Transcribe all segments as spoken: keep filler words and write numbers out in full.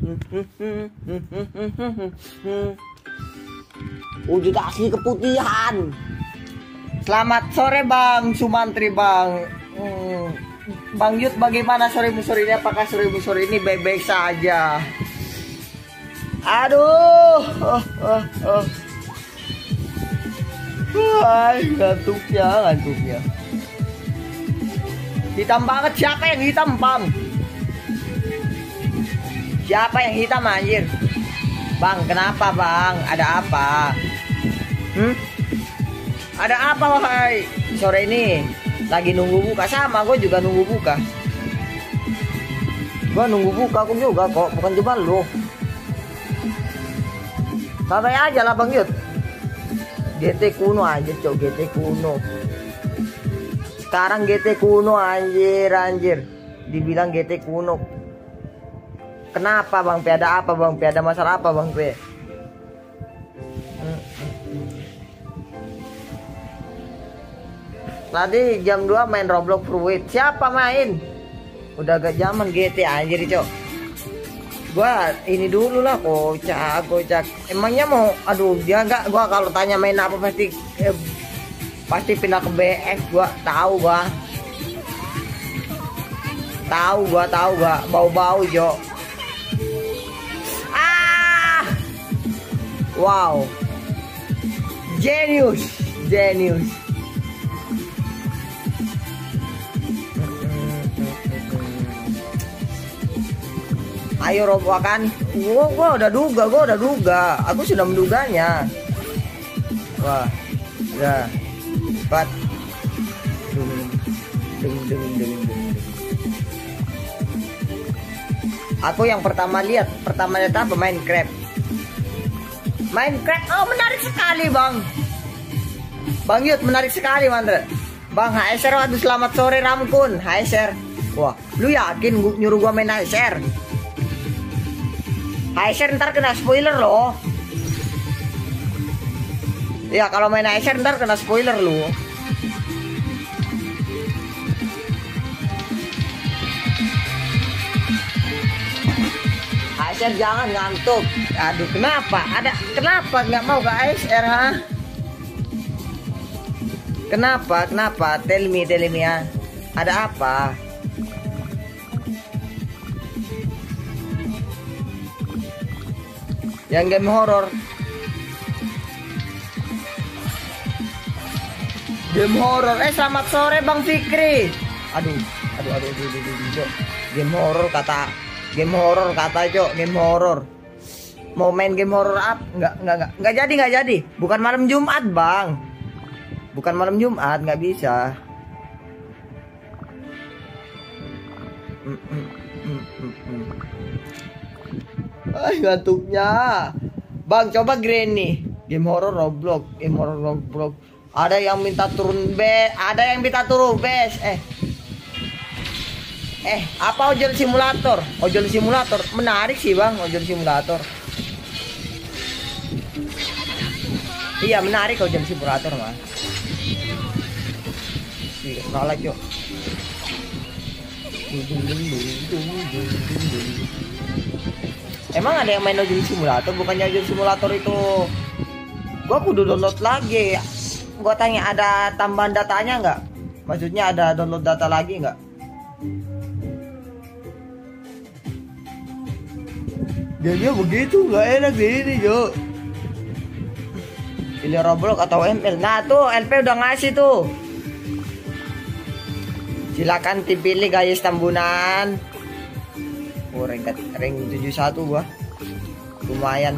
Wujud asli keputihan. Selamat sore Bang Sumantri Bang. hmm. Bang Yud, bagaimana sore sore ini? Apakah sore sore ini baik-baik saja? Aduh, oh, oh, oh. Wah, ngantuknya, ngantuknya. Hitam banget. Siapa yang hitam Bang? Siapa yang hitam anjir? Bang, kenapa Bang? Ada apa? Hmm? Ada apa wahai? Sore ini lagi nunggu buka. Sama, gue juga nunggu buka. Gue nunggu buka aku juga kok, bukan cuma lu. Santai aja lah Bang Yud. G T kuno aja cok, G T kuno. Sekarang G T kuno anjir, anjir. Dibilang G T kuno. Kenapa Bang P? Ada apa Bang P? Ada masalah apa Bang P? Tadi jam dua main Roblox Fruit. Siapa main? Udah gak zaman G T anjir cok. Gua ini dulu lah kocak, kocak. Emangnya mau, aduh dia nggak. Gua kalau tanya main apa pasti eh, pasti pindah ke B F. Gua tahu gua. Tahu gua, tahu gua. Bau-bau jo. Ah! Wow. Genius, genius. Ayo robokan. Gua, gua udah duga, gua udah duga. Aku sudah menduganya. Wah, ya. Cepat. Ding, ding, ding, ding, ding. Aku yang pertama lihat, pertama lihat apa? Minecraft. Minecraft, oh menarik sekali bang. Bang Yud, menarik sekali mantre. Bang H S R, aduh selamat sore Ramkun. H S R. Wah, lu yakin gua nyuruh gua main H S R? H S R ntar kena spoiler loh. Ya kalau main H S R ntar kena spoiler lu. H S R jangan ngantuk. Aduh kenapa? Ada kenapa nggak mau ke H S R ha? Kenapa? Kenapa? Tell me, tell me ya. Ada apa? Yang game horor. Game horor. Eh selamat sore Bang Fikri. Aduh, aduh, aduh, aduh, aduh, aduh, aduh. Game horor kata. Game horor kata Cok. Game horor. Mau main game horor up? Enggak, enggak, enggak. Enggak jadi, enggak jadi. Bukan malam Jumat Bang. Bukan malam Jumat, nggak bisa. Mm, mm, mm, mm, mm. Ay, ngantuknya. Bang, coba Granny. Game horror Roblox, game horror Roblox. Ada yang minta turun B, ada yang minta turun base. Eh. Eh, apa ojol simulator? Ojol simulator menarik sih, Bang, ojol simulator. Iya, menarik ojol simulator, Mas. Iya, salah, Cok. Emang ada yang main ojol simulator? Bukannya ojol simulator itu gua kudu download lagi. Gua tanya ada tambahan datanya nggak? Maksudnya ada download data lagi nggak? Gamenya begitu nggak enak ini Jo. Pilih Roblox atau M L. Nah tuh L P udah ngasih tuh. Silakan dipilih guys tambunan. Oh, rank rank tujuh puluh satu gua. Lumayan.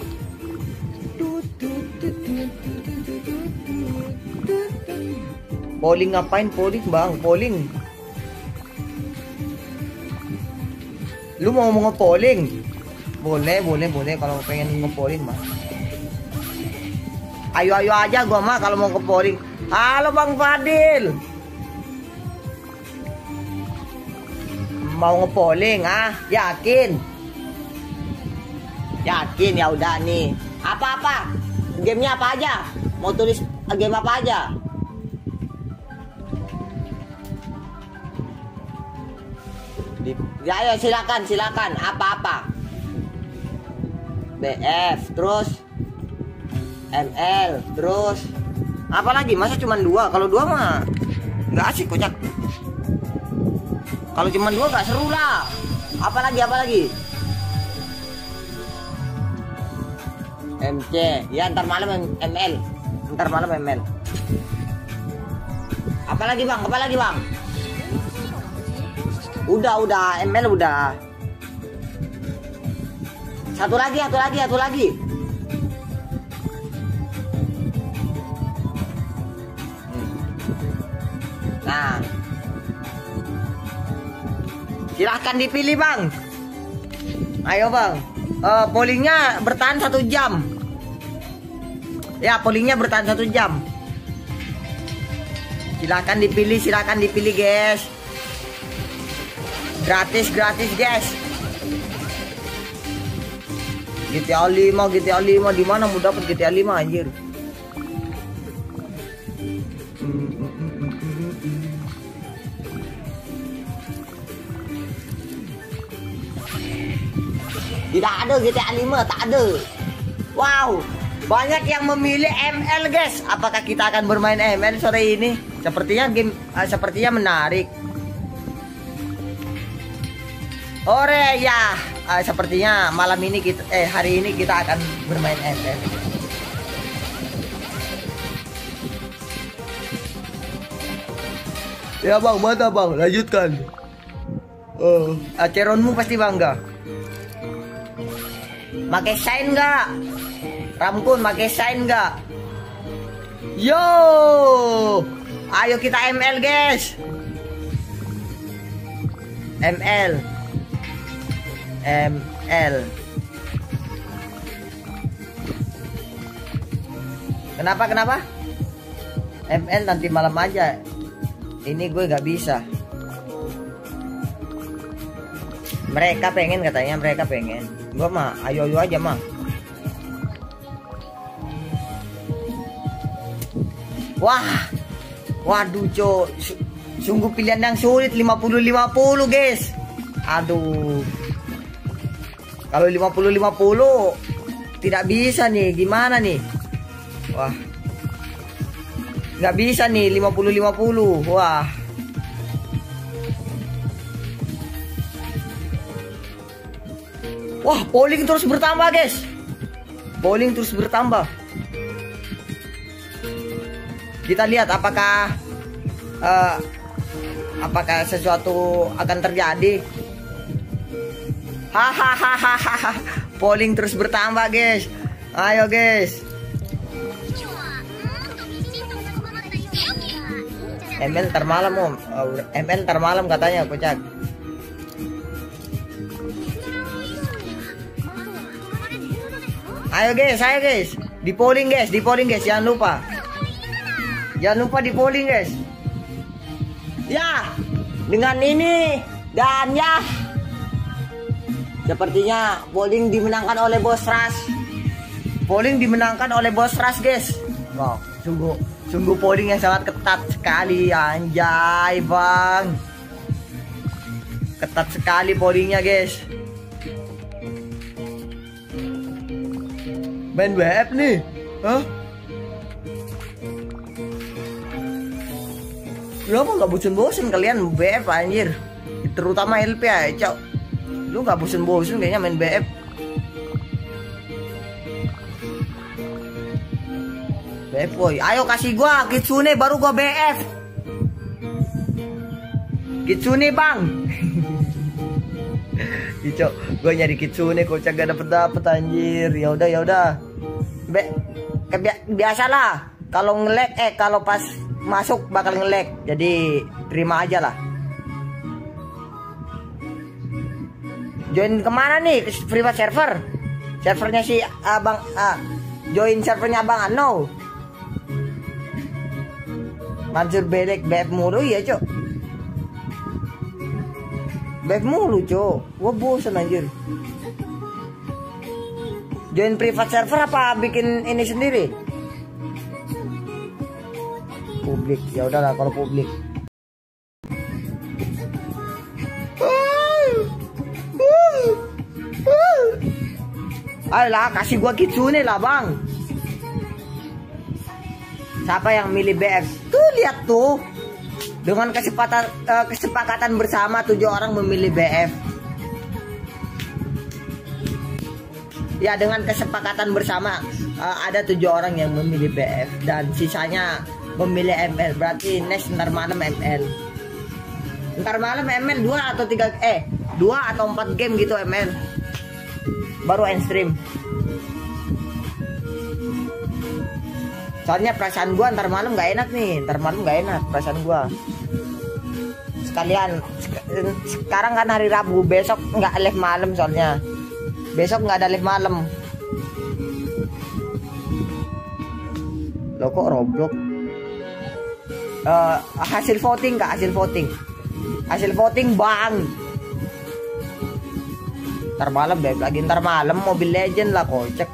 Polling ngapain polling, Bang? Polling. Lu mau mau nge-polling? Boleh, boleh, boleh kalau pengen nge-polling mah. Ayo-ayo aja gua mah kalau mau nge-polling. Halo Bang Fadil. Mau nge-polling ah? Yakin? Yakin ya udah nih. Apa-apa? Gamenya apa aja? Mau tulis game apa aja? Ya ayo silakan silakan apa-apa. B F, terus M L, terus apa lagi? Masa cuma dua? Kalau dua mah nggak asik kocak. Kalau cuma dua nggak seru lah. Apa lagi? Apa lagi? M C, ya ntar malam M L, ntar malam M L. Apa lagi bang? Apa lagi bang? Udah, udah M L udah. Satu lagi, satu lagi, satu lagi. Nah, silahkan dipilih bang. Ayo bang. Uh, pollingnya bertahan satu jam. Ya, pollingnya bertahan satu jam. Silahkan dipilih, silahkan dipilih guys. Gratis, gratis guys. G T A lima, G T A lima di mana mau dapat G T A lima anjir? Tidak ada G T A lima, tak ada. Wow, banyak yang memilih M L guys. Apakah kita akan bermain M L sore ini? Sepertinya game uh, sepertinya menarik. Ore ya, uh, sepertinya malam ini kita eh hari ini kita akan bermain M L. Ya bang, mantap bang, lanjutkan. Oh, Aceronmu pasti bangga. Pakai sign nggak? Ramkun pakai sign nggak? Yo, ayo kita M L guys. M L, M L. Kenapa kenapa? M L nanti malam aja. Ini gue nggak bisa. Mereka pengen katanya, mereka pengen. Gua mah ayo ayo aja mah. Wah, waduh cok, sungguh pilihan yang sulit. Lima puluh lima puluh guys. Aduh, kalau lima puluh lima puluh tidak bisa nih, gimana nih? Wah, nggak bisa nih lima puluh lima puluh. Wah, wah, polling terus bertambah guys. Polling terus bertambah. Kita lihat apakah uh, apakah sesuatu akan terjadi. Hahaha. Polling terus bertambah guys. Ayo guys. M L ntar malam om. M L ntar malam katanya kocak. Ayo guys, ayo guys. Di polling guys, di polling guys, jangan lupa. Jangan lupa di polling guys. Ya, dengan ini dan ya, sepertinya polling dimenangkan oleh Bos Ras. Polling dimenangkan oleh Bos Ras guys. Wow, sungguh sungguh polling yang sangat ketat sekali, anjay bang. Ketat sekali pollingnya guys. Main W F nih, hah? Kenapa nggak bosen-bosen kalian B F anjir? Terutama L P ya, cok. Lu nggak bosen-bosen kayaknya main B F. B F boy, ayo kasih gua Kitsune baru gua B F. Kitsune bang. Cok, gua nyari Kitsune kocak gak dapet dapet anjir. Ya udah ya udah. Be, kebia biasalah kalau nge-lag eh kalau pas masuk bakal nge-lag. Jadi terima aja lah. Join kemana nih? Ke private server. Servernya si Abang ah, join servernya Abang Ano. Mansur Belek B F mulu ya, Cok. B F mulu, Cok. Gua bosan anjir. Join private server apa bikin ini sendiri? Publik. Ya udahlah kalau publik. Ayolah, kasih gua Kitsune lah, Bang. Siapa yang milih B F? Tuh, lihat tuh. Dengan kesepakatan uh, kesepakatan bersama tujuh orang memilih B F. Ya, dengan kesepakatan bersama uh, ada tujuh orang yang memilih B F dan sisanya memilih M L. Berarti next ntar malam M L. Ntar malam M L dua atau tiga eh dua atau empat game gitu M L. Baru end stream. Soalnya perasaan gua ntar malam nggak enak nih, ntar malam nggak enak perasaan gua. Sekalian sekarang kan hari Rabu, besok nggak live malam soalnya. Besok nggak ada live malam. Loh kok Roblox? Uh, hasil voting kak, hasil voting. Hasil voting bang. Ntar malam beb lagi, ntar malam Mobile Legend lah kocek.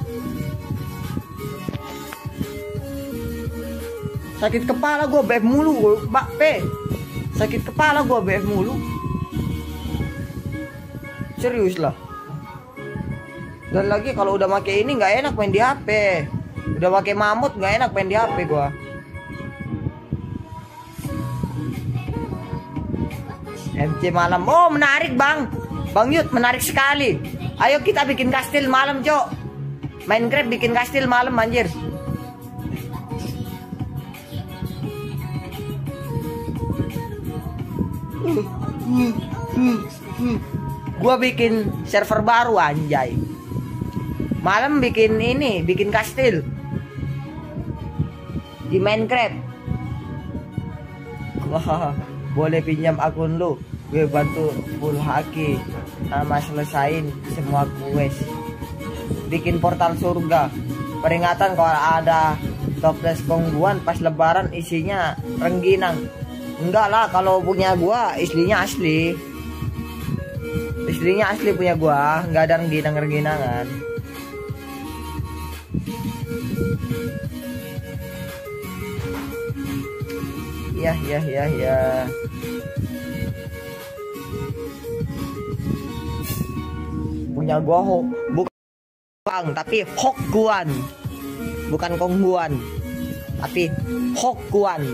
Sakit kepala gue B F mulu, Mbak P. Sakit kepala gue B F mulu. Serius lah. Dan lagi kalau udah pakai ini nggak enak main di H P. Udah pakai mamut nggak enak main di H P gue. M C malam. Oh menarik bang. Bang Yud menarik sekali. Ayo kita bikin kastil malam cok. Minecraft bikin kastil malam anjir. Gua bikin server baru anjay. Malam bikin ini, bikin kastil di Minecraft. Wah, boleh pinjam akun lu, gue bantu full haki sama selesain semua quest. Bikin portal surga. Peringatan kalau ada toples kongguan pas lebaran isinya rengginang. Enggak lah, kalau punya gua istrinya asli. Istrinya asli punya gua, nggak ada rengginang-rengginangan. Ya, ya, ya, ya. Punya gua ho, bukan tapi Hokguan. Bukan Kongguan. Tapi Hokguan.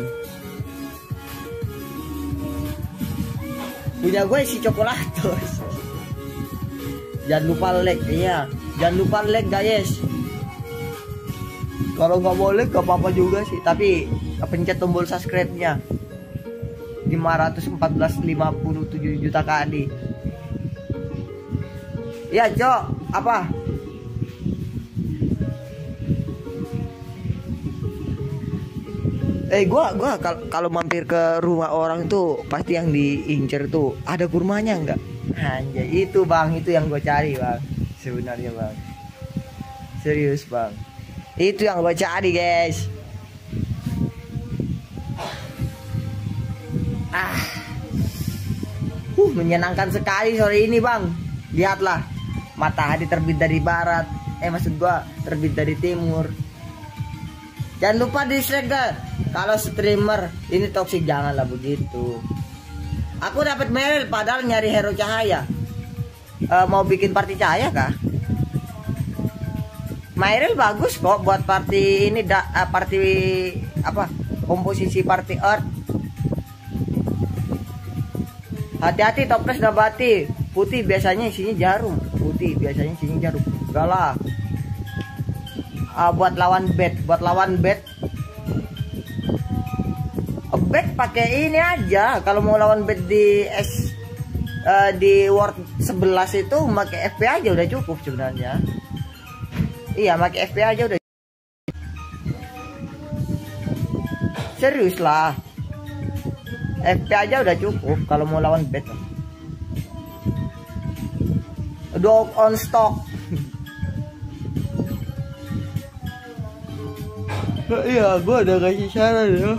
Punya gue si Coklatos. Jangan lupa like, iya. Jangan lupa like guys. Kalau nggak boleh nggak apa-apa juga sih. Tapi pencet tombol subscribe-nya. lima ratus empat belas koma lima tujuh juta kali. Ya Cok, apa? Eh gua gua kalau mampir ke rumah orang tuh pasti yang diincer tuh ada kurmanya enggak? Anjay, itu bang, itu yang gue cari bang. Sebenarnya bang, serius bang, itu yang gue cari guys. Ah, uh, menyenangkan sekali sore ini bang. Lihatlah, matahari terbit dari barat. Eh maksud gua terbit dari timur. Jangan lupa di dislike. Kalau streamer ini toksik janganlah begitu. Aku dapat Meryl padahal nyari hero cahaya. Uh, mau bikin party cahaya kah? Meryl bagus kok buat party ini da, uh, party apa? Komposisi party earth. Hati-hati toples nabati. Putih biasanya isinya jarum. Putih biasanya isinya jarum. Enggak lah. Uh, buat lawan bed, buat lawan bed. Bed pakai ini aja. Kalau mau lawan bed di S uh, di World sebelas itu pakai F P aja udah cukup sebenarnya. Iya, pakai F P aja udah. Serius lah. F P aja udah cukup kalau mau lawan bed. Dog on stock. Iya, gua ada kasih saran ya.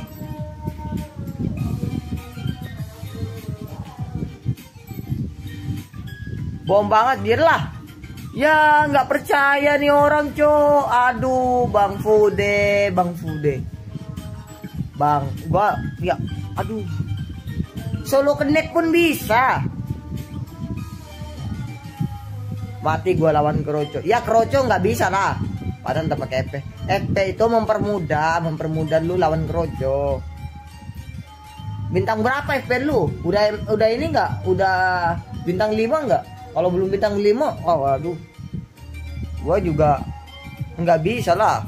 Bom banget dir lah. Ya nggak percaya nih orang cok. Aduh Bang Fude, Bang Fude. Bang, gua ya aduh. Solo connect pun bisa. mati gua lawan Kroco. Ya Kroco nggak bisa lah. Padahal tetap pakai F P. F P itu mempermudah, mempermudah lu lawan Kroco. Bintang berapa F P lu? Udah udah ini nggak? Udah bintang lima nggak? Kalau belum bintang lima, oh waduh. Gua juga nggak bisa lah.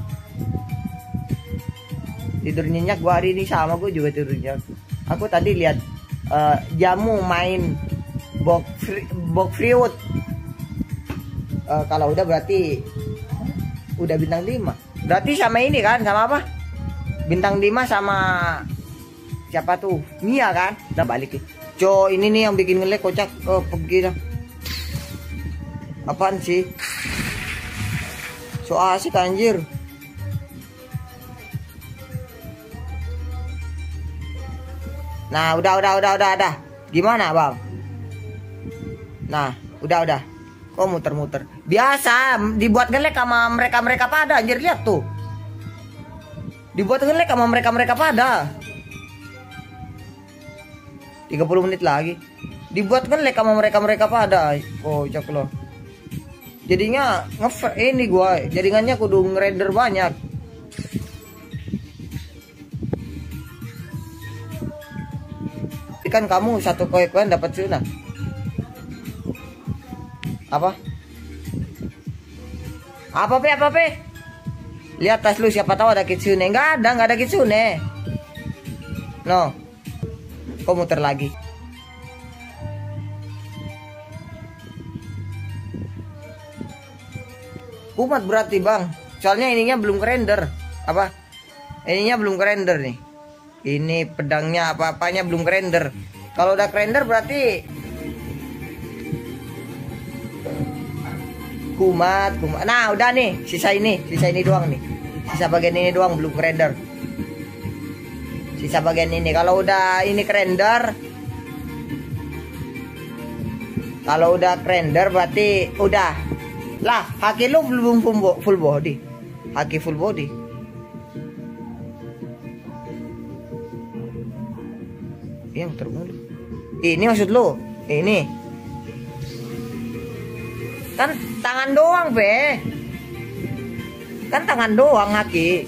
Tidur nyenyak gua hari ini sama gua juga tidur nyenyak. Aku tadi lihat uh, jamu main box free, box fruit. Uh, kalau udah berarti udah bintang lima. Berarti sama ini kan, sama apa? Bintang lima sama siapa tuh? Mia kan? Udah balik. Co, ini nih yang bikin ngelek kocak. Oh, pergi dah. Apaan sih? So asik anjir. Nah, udah udah udah udah udah. Gimana, Bang? Nah, udah udah. Kok muter-muter? Biasa dibuat ngelek sama mereka-mereka pada, anjir, lihat tuh. Dibuat ngelek sama mereka-mereka pada. tiga puluh menit lagi. Dibuat ngelek sama mereka-mereka pada. Oh, cok loh. Jadinya nge ini gua, jaringannya kudu ngerender banyak. Kan kamu satu koin-koin dapat Suna. Apa? Apa pe apa pe? Lihat tas lu, siapa tahu ada kitsune. Enggak ada, enggak ada kitsune. No. Kok muter lagi? Kumat berarti, Bang. Soalnya ininya belum render. Apa? Ininya belum render nih. Ini pedangnya apa-apanya belum render. Kalau udah render berarti kumat, kumat. Nah, udah nih, sisa ini, sisa ini doang nih. Sisa bagian ini doang belum render. Sisa bagian ini. Kalau udah ini render, kalau udah render berarti udah. Lah, haki lu belum full body. Haki full body. Yang terlalu. Ini maksud lu? Ini. Kan tangan doang, be. Kan tangan doang haki.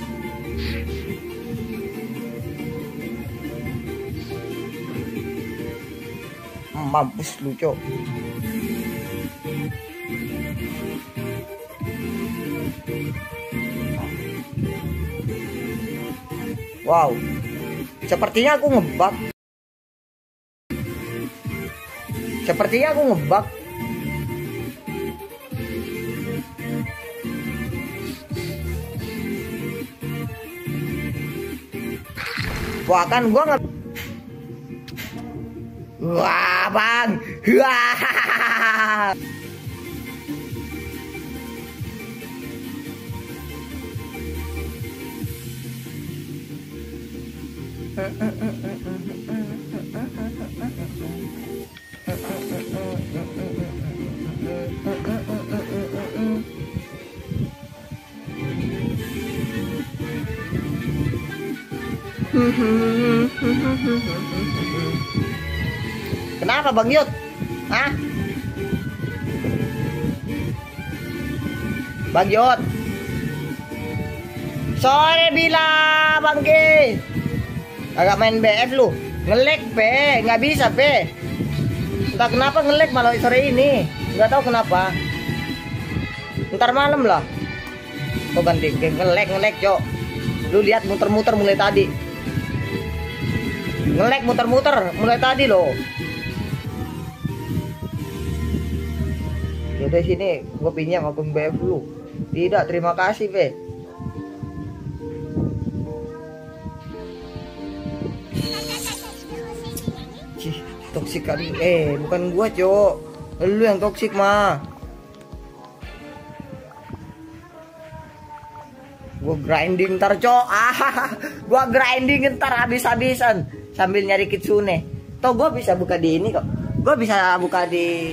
Mampus lu, Cok. Wow. Sepertinya aku ngebug. Sepertinya aku ngebug. Wah, kan gua nge Wah, Bang. Wah. Kenapa, Bang Yud? Hah? Bang Yud. Sorry bila Bang G. Agak main B F lu. Ngelek, Pe. Nggak bisa, Pe. Entah kenapa ngelek malah sore ini. Nggak tahu kenapa. Ntar malam lah. Kok ganti ngelek, ngelek, Cok. Lu lihat muter-muter mulai tadi. Ngelek muter-muter mulai tadi loh. Yaudah sini, gue pinjam akun B F lu. Tidak, terima kasih, Pe. Cih, toksik kali. Eh, bukan gua, Cok. Lu yang toksik mah. Gua grinding ntar, Cok. Ah, gua grinding ntar habis-habisan sambil nyari kitsune. Toh gua bisa buka di ini kok. Gua bisa buka di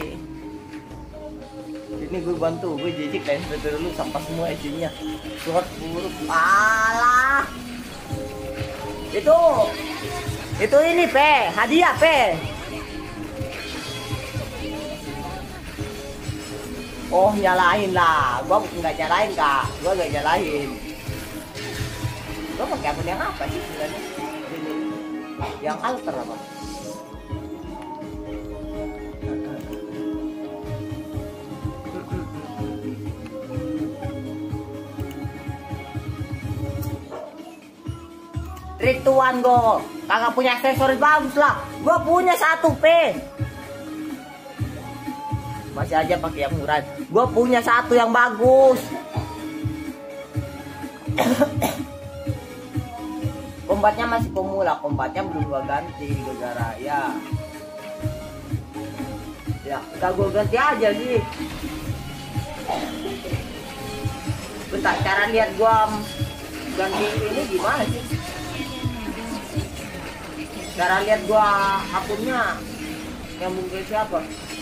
ini, gue bantu, gue jijik lain betul dulu sampah semua isinya. Surat buruk. Alah. Itu itu ini, Pe, hadiah, Pe. Oh nyalain lah, gua nggak nyalain kak, gua nggak nyalain. Gua pakai akun yang apa sih sebenarnya? Ini yang alter apa? Rituan go, kagak punya aksesoris bagus lah. Gua punya satu P. Masih aja pakai yang murah. Gua punya satu yang bagus. Kombatnya masih pemula, kombatnya belum gua ganti gara-gara ya. Ya, kita gua ganti aja sih. Bentar, cara lihat gua ganti ini gimana sih? Cara lihat gua akunnya yang mungkin siapa?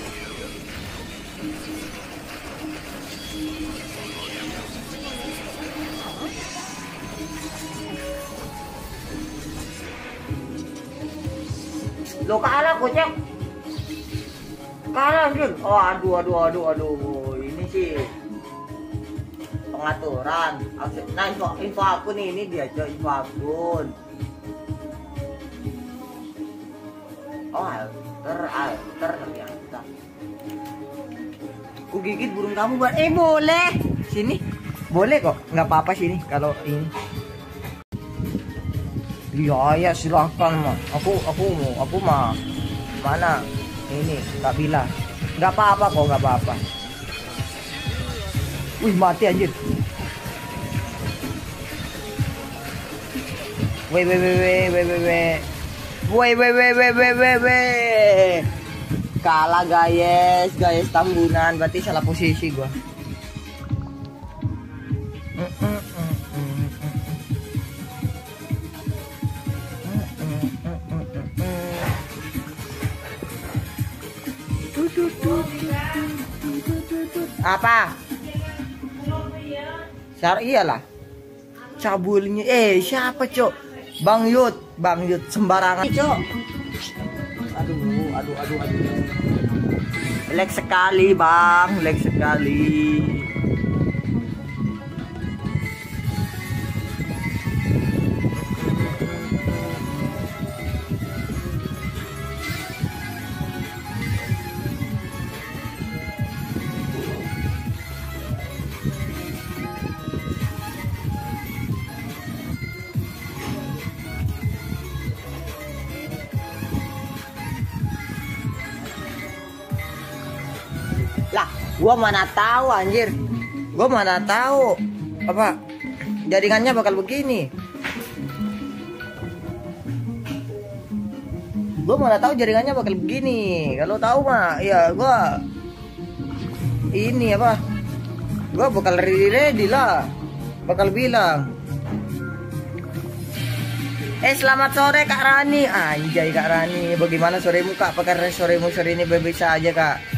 Lo kalah kocek. Kalah anjir. Oh aduh aduh aduh aduh. Ini sih pengaturan. Nah info, info akun ini dia coy, info akun. Oh alter alter ternyata. Ku gigit burung kamu buat eh boleh. Sini. Boleh kok. Nggak apa-apa sini kalau ini. Iya ya silahkan mah. Aku aku aku mah mana ini nggak bilang. Nggak apa-apa kok nggak apa-apa. Wih mati anjir. Weh weh weh weh weh weh weh. Weh weh weh weh weh weh weh. Kalah guys guys tambunan berarti salah posisi gua. Apa? Syar iyalah. Cabulnya eh siapa, Cok? Bang Yud, Bang Yud sembarangan, Cok. Aduh, aduh, aduh, aduh. Lag sekali, Bang, lag sekali. Lah, gua mana tahu anjir. Gua mana tahu apa jaringannya bakal begini. Gua mana tahu jaringannya bakal begini. Kalau tahu mah ya gua ini apa? Gua bakal ready-ready lah. Bakal bilang. Eh selamat sore Kak Rani. Anjay Kak Rani, bagaimana soremu Kak? Apakah soremu sore ini bisa aja Kak?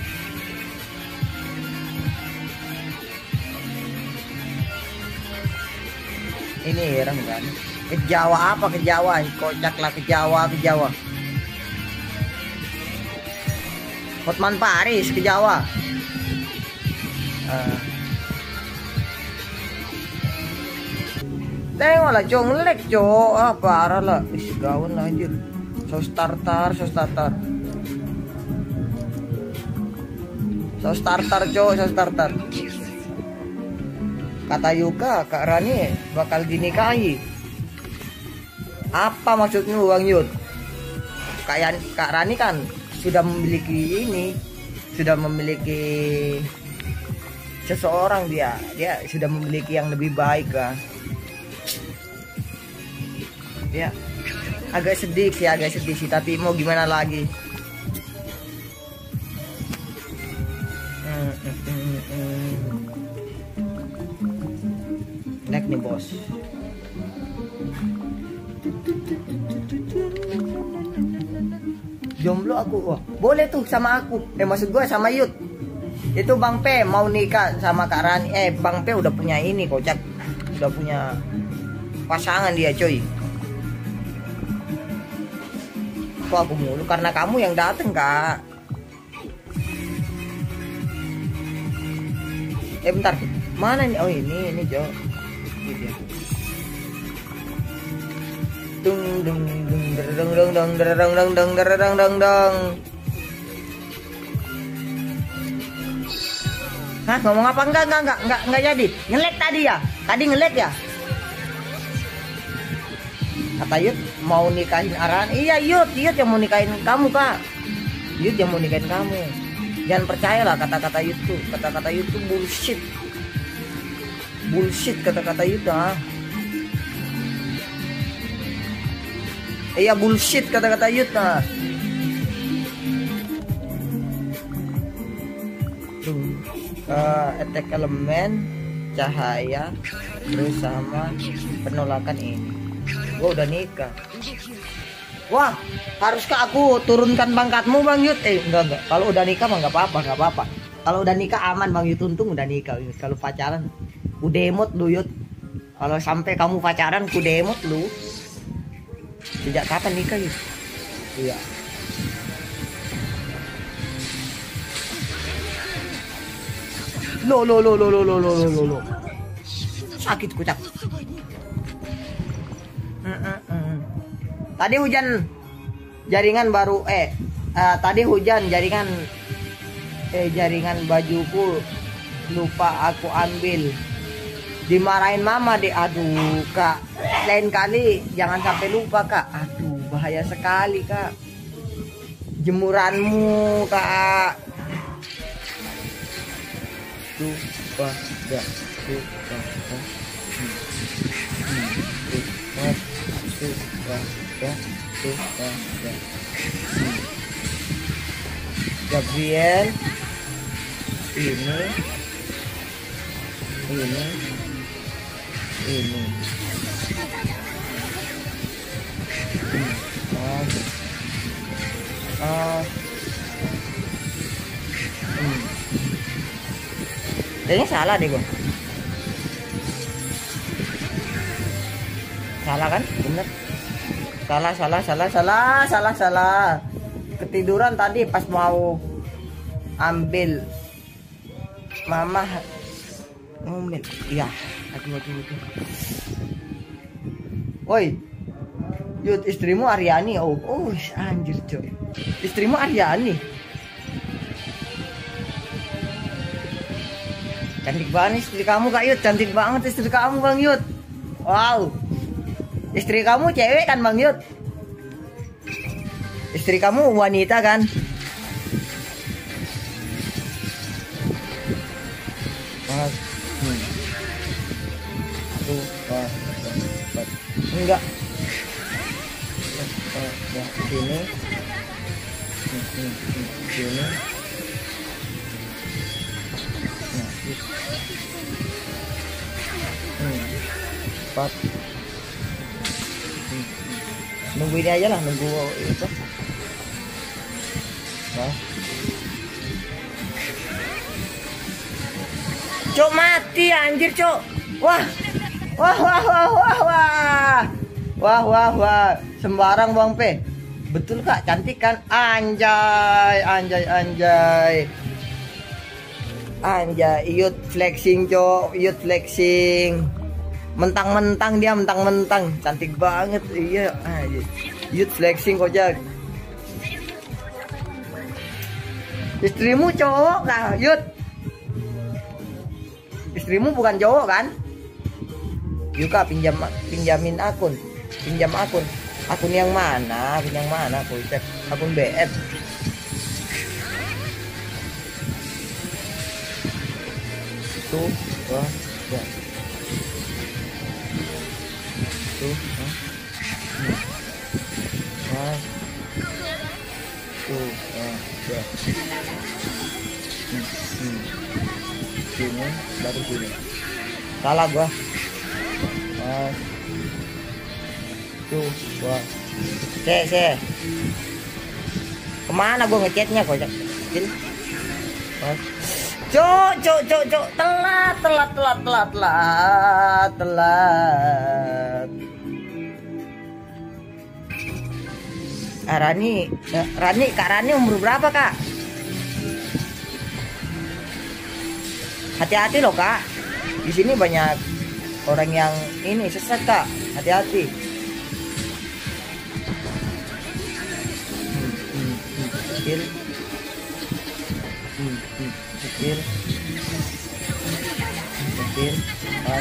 Ini heran kan ke Jawa apa ke Jawa kocak lah ke Jawa ke Jawa Hotman Paris ke Jawa uh. Tengok lah cong ngelek cok ah parah lah isi gaun anjir saus tartar saus tartar saus tartar cok saus tartar. Kata Yuka, Kak Rani bakal dinikahi. Apa maksudmu Bang Yud? Kayak Kak Rani kan sudah memiliki ini, sudah memiliki seseorang dia, dia sudah memiliki yang lebih baik kan. Ya, agak sedih sih, agak sedih sih, tapi mau gimana lagi? Hmm, hmm, hmm, hmm. Nek nih bos. Jomblo aku, wah boleh tuh sama aku. Eh maksud gue sama Yud. Itu Bang P mau nikah sama Kak Rani. Eh Bang P udah punya ini kocak, udah punya pasangan dia coy. Kok aku mulu karena kamu yang dateng Kak. Eh bentar, mana ini? Oh ini, ini Jo. Ini dia. Dung dung dung dong dong dong dong dong dong dong dong dong. Hah, ngomong apa? Enggak, enggak, enggak, enggak, enggak jadi. Ngelek tadi ya? Tadi ngelek ya? Kata Yud mau nikahin Aran. Iya Yud, Yud yang mau nikahin kamu kak. Yud yang mau nikahin kamu. Jangan percayalah kata-kata Yud tuh. Kata-kata Yud tuh bullshit. Bullshit kata-kata Yud ah. Iya bullshit kata-kata Yud ah. Tuh. Uh, attack elemen, cahaya, terus sama penolakan ini. Gua udah nikah. Wah, haruskah aku turunkan pangkatmu Bang Yud? Eh enggak enggak. Kalau udah nikah mah enggak apa-apa, enggak apa-apa. Kalau udah nikah aman Bang Yud, untung udah nikah. Kalau pacaran ku demot lu Yud. Kalau sampai kamu pacaran ku demot lu. Sejak kapan nikah Yud? Iya. Lo lo lo lo lo lo lo lo lo. Sakit kucak. Mm -mm -mm. Tadi hujan jaringan baru eh uh, tadi hujan jaringan eh jaringan bajuku lupa aku ambil. Dimarahin mama deh. Aduh kak, lain kali jangan sampai lupa kak. Aduh bahaya sekali kak. Jemuranmu kak. Tuh, wah, ya, tuh, wah, wah, hmm, hmm, tuh, wah, tuh, wah, ya, tuh, wah, ya, hmm. Gabriel, ini, ini, ini, hmm. ah, ah, hmm. Kayaknya salah deh gue. Salah kan? Bener. Salah, salah, salah, salah, salah, salah. Ketiduran tadi pas mau ambil. Mama ngomel. Iya. Aduh, aduh, aduh. Woi. Yud, istrimu Aryani. Oh, oh anjir coy. Istrimu Aryani. Cantik banget istri kamu Kak Yud, cantik banget istri kamu Bang Yud. Wow. Istri kamu cewek kan Bang Yud? Istri kamu wanita kan? Mas. Hmm. Tuh, wah, empat. Enggak. Ya, sini. Sini. Hmm. Empat. Hmm. Nunggu ini aja lah, nunggu itu. Nah. Cok mati anjir cok. Wah. Wah wah wah wah wah. Wah wah wah. Sembarang Bang P. Betul Kak, cantik kan? Anjay, anjay, anjay. Anjay, Yud flexing cok, Yud flexing. Mentang-mentang dia mentang-mentang, cantik banget. Iya, anjay. Yud flexing kocak. Istrimu cowok kah, Yud? Istrimu bukan cowok kan? Yuka pinjam pinjamin akun, pinjam akun. Akun yang mana? Akun yang mana? Aku cek akun B F. Tuh, wah, ya. Tuh, wah, wah, tuh, wah, ya. Hmm, hmm. Sini, baru sini. Salah gua. Wah. Tuh, wah. Se, se. Kemana gua ngechatnya kok? Sini. Wah. Cok, cok, cok, cok, telat, telat, telat, telat, telat, telat. Ah, Rani, Rani, Kak Rani umur berapa Kak? Hati-hati loh kak, di sini banyak orang yang ini sesat kak, hati-hati. Hmm, hmm, hmm, kecil, hmm, hmm, kecil, kecil, pas,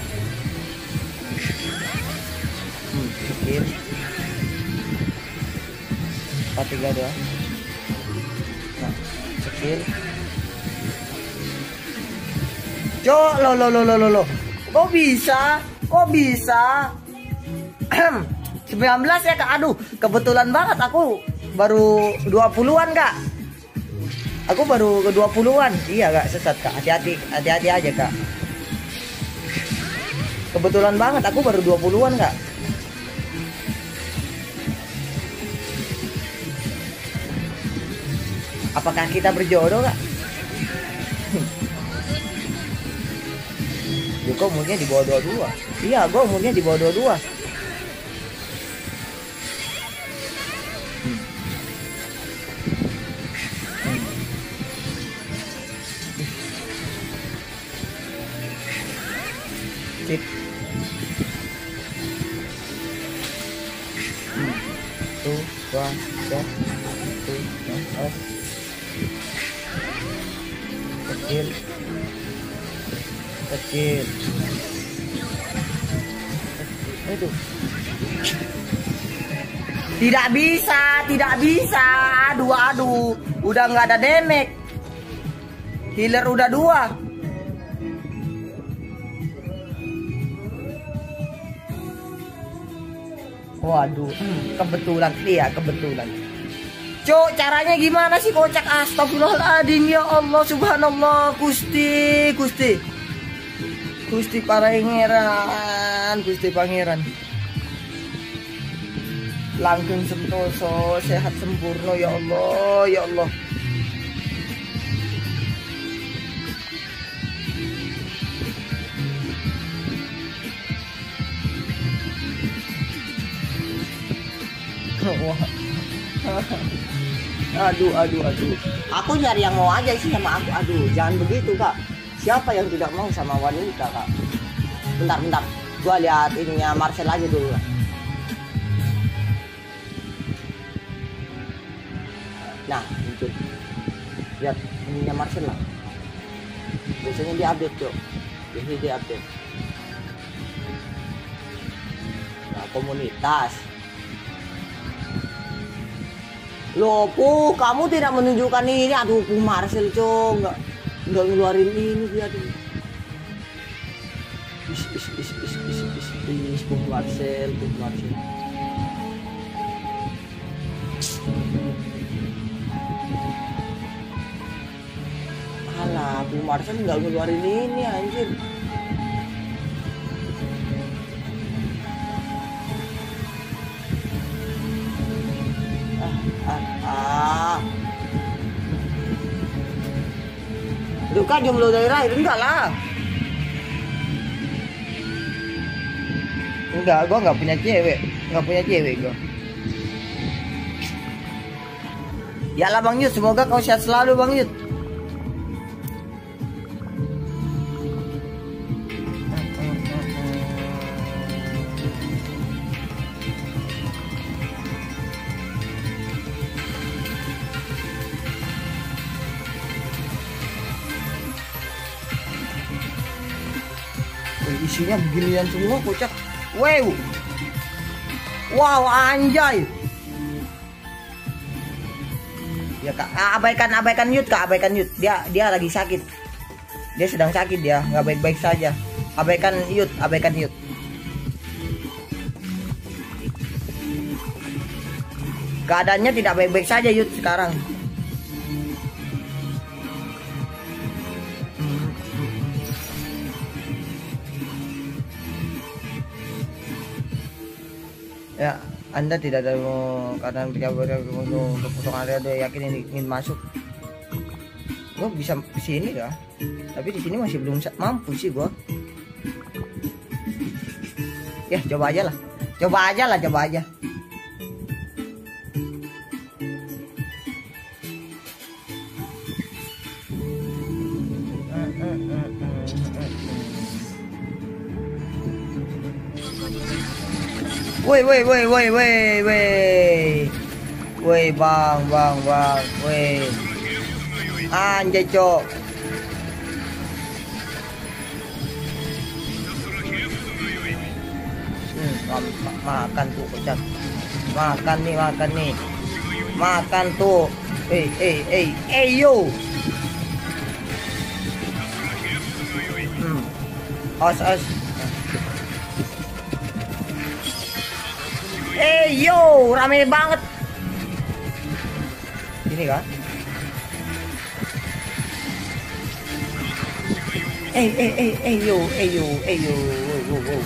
hmm, kecil, empat tiga dua, nah, kecil. Cok, lo lo lo lo lo lo. Kok bisa? Kok bisa? sembilan belas ya kak. Aduh, kebetulan banget aku baru dua puluhan kak. Aku baru ke dua puluhan. Iya kak, sesat kak. Hati-hati, hati-hati aja kak. Kebetulan banget aku baru dua puluhan kak. Apakah kita berjodoh kak? Gue umurnya di bawah dua puluh dua. Iya, gue umurnya di bawah dua puluh dua. Hmm. Hmm. Sip. Hmm. Tuh, dua, tiga, tuh, empat. Kecil. Kecil. Itu tidak bisa, tidak bisa. Aduh, aduh, udah nggak ada damage. Healer udah dua. Waduh, kebetulan, iya kebetulan. Cok, caranya gimana sih kocak? Astagfirullahaladzim, ya Allah, subhanallah, Gusti, Gusti. Gusti Pangeran, Gusti Pangeran. Langgeng sentoso, sehat sempurna ya Allah, ya Allah. Aduh, aduh, aduh. Aku nyari yang mau aja sih sama aku. Aduh, jangan begitu kak. Siapa yang tidak mau sama wanita kak? Bentar, bentar. Gua lihat ininya Marcel aja dulu lah. Nah, muncul. Lihat ininya Marcel lah. Biasanya dia update tuh. Biasanya dia update. Nah, komunitas. Loh, Pu, kamu tidak menunjukkan ini. Aduh, Pu Marcel, cok. Nggak, nggak ngeluarin ini dia tuh. Is, is, is, is, is, is, is, Pu Marcel, Pu Marcel. Alah, Pu Marcel nggak ngeluarin ini, anjir. Ah, lu kan jomblo dari lahir? Enggak lah. Enggak, gua nggak punya cewek, nggak punya cewek gua. Ya lah Bang Yud, semoga kau sehat selalu Bang Yud. Isinya beginian semua kocak. Wow. Wow, anjay. Ya kak, abaikan abaikan Yud kak, abaikan Yud. Dia dia lagi sakit. Dia sedang sakit dia, nggak baik-baik saja. Abaikan Yud, abaikan Yud. Keadaannya tidak baik-baik saja Yud sekarang. Ya, Anda tidak ada mau karena ketika untuk potong area dia yakin ini ingin masuk. Gue bisa ke sini dah, tapi di sini masih belum mampu sih gue. Ya coba aja lah, coba aja lah, coba aja. Uh, uh, uh. Woi, woi, woi, woi, woi, woi. Woi, bang, bang, bang, woi. Anjay, cok. Hmm, ma- makan tuh, kocak. Makan nih, makan nih. Makan tuh. Eh, eh, eh, eh, yo. Hmm. Os, os. Eh, yo, rame banget. Ini kah? Eh, eh, eh, eh, yo, eh, yo, eh, yo, wow, wow, wow.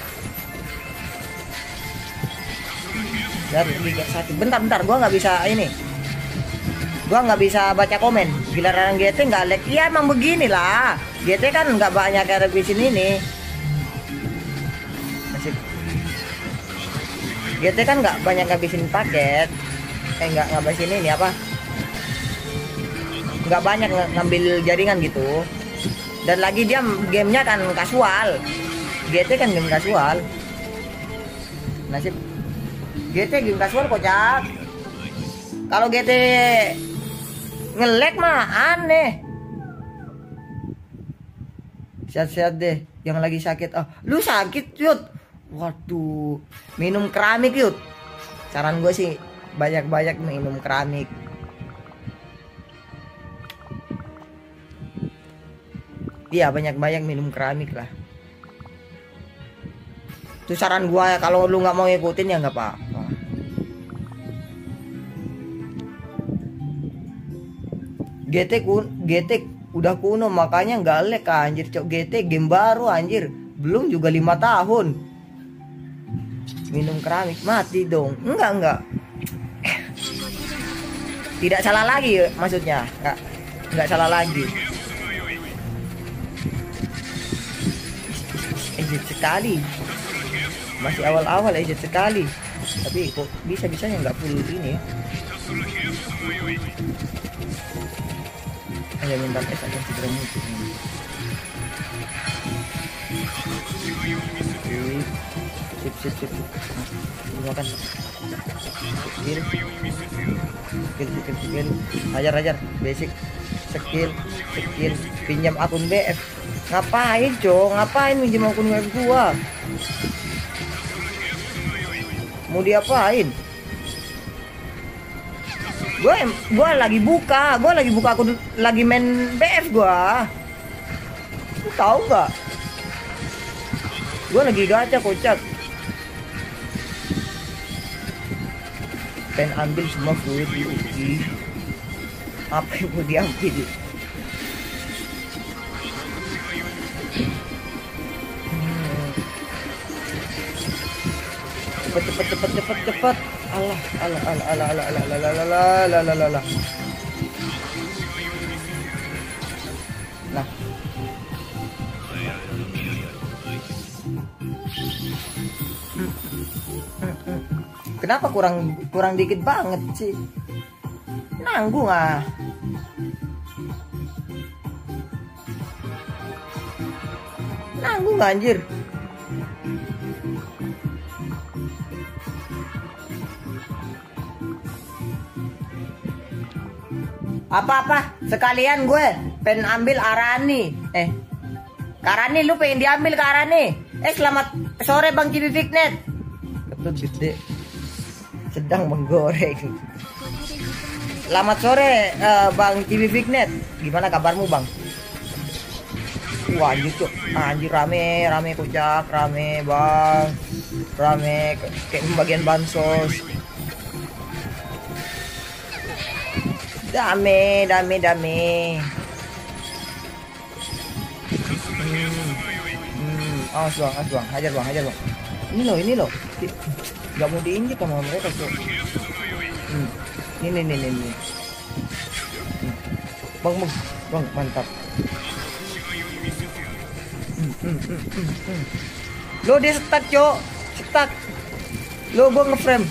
Dan Liga satu. Bentar, bentar, gua nggak bisa ini. Gua nggak bisa baca komen. Giliran G T nggak lag. Iya emang beginilah. G T kan nggak banyak yang revisin ini. Masih. G T kan nggak banyak ngabisin paket. Eh nggak ngabisin ini apa? Nggak banyak ng ngambil jaringan gitu. Dan lagi dia gamenya kan kasual. G T kan game kasual. Nasib. G T game kasual kocak. Kalau G T nge-lag mah aneh. Sehat-sehat deh. Yang lagi sakit. Oh, lu sakit, Yud. Waduh. Minum keramik, Yud. Saran gue sih banyak-banyak minum keramik. Iya, banyak-banyak minum keramik lah. Itu saran gue ya. Kalau lu nggak mau ngikutin ya nggak apa-apa. G T kun, G T udah kuno makanya nggak lag anjir, cok. G T game baru anjir, belum juga lima tahun. Minum keramik mati dong. Enggak, enggak. Tidak salah lagi maksudnya. Enggak, enggak salah lagi. Edit sekali. Masih awal-awal edit sekali. Tapi kok bisa-bisanya nggak full ini ya. Ayo minta es akan segera muncul. Sip, sip, sip. Makan. Skill. Skill, skill, skill. Ajar, ajar. Basic. Skill, skill. Pinjam akun B F. Ngapain, cok? Ngapain pinjam akun B F gua? Mau diapain? Gue gue lagi buka, gue lagi buka akun, lagi main B F gua. Lu tahu nggak? Gue lagi gacha kocak. Pengen ambil semua fluid di U I. Apa yang mau diambil? Hmm. Cepet cepet cepet cepet cepet. Allah, Allah, Allah, Allah, Allah, Allah, Allah, Allah, Allah, Allah, Allah. Nah. Kenapa kurang kurang dikit banget sih? Nanggung ah. Nanggung anjir. Apa-apa, sekalian gue pengen ambil Arani. Eh, Karani lu pengen diambil ke Arani. Eh, selamat sore Bang Cibi Fitnet. Ketut gede. Sedang menggoreng. Selamat sore uh, Bang Cibi Fitnet. Gimana kabarmu, Bang? Wah, anjir, cok. Anjir rame, rame kocak, rame, Bang. Rame kayak pembagian bansos. Dame, dame, dame. Hmm, hmm. Awas bang, awas bang, hajar bang, hajar bang. Ini loh, ini loh. Gak mau diinjek sama mereka tuh. Hmm. Ini, ini, ini, ini. Hmm. Bang, bang, bang, mantap. Hmm, hmm, hmm, hmm, hmm. Lo dia stuck, cok, stuck. Lo gua ngeframe.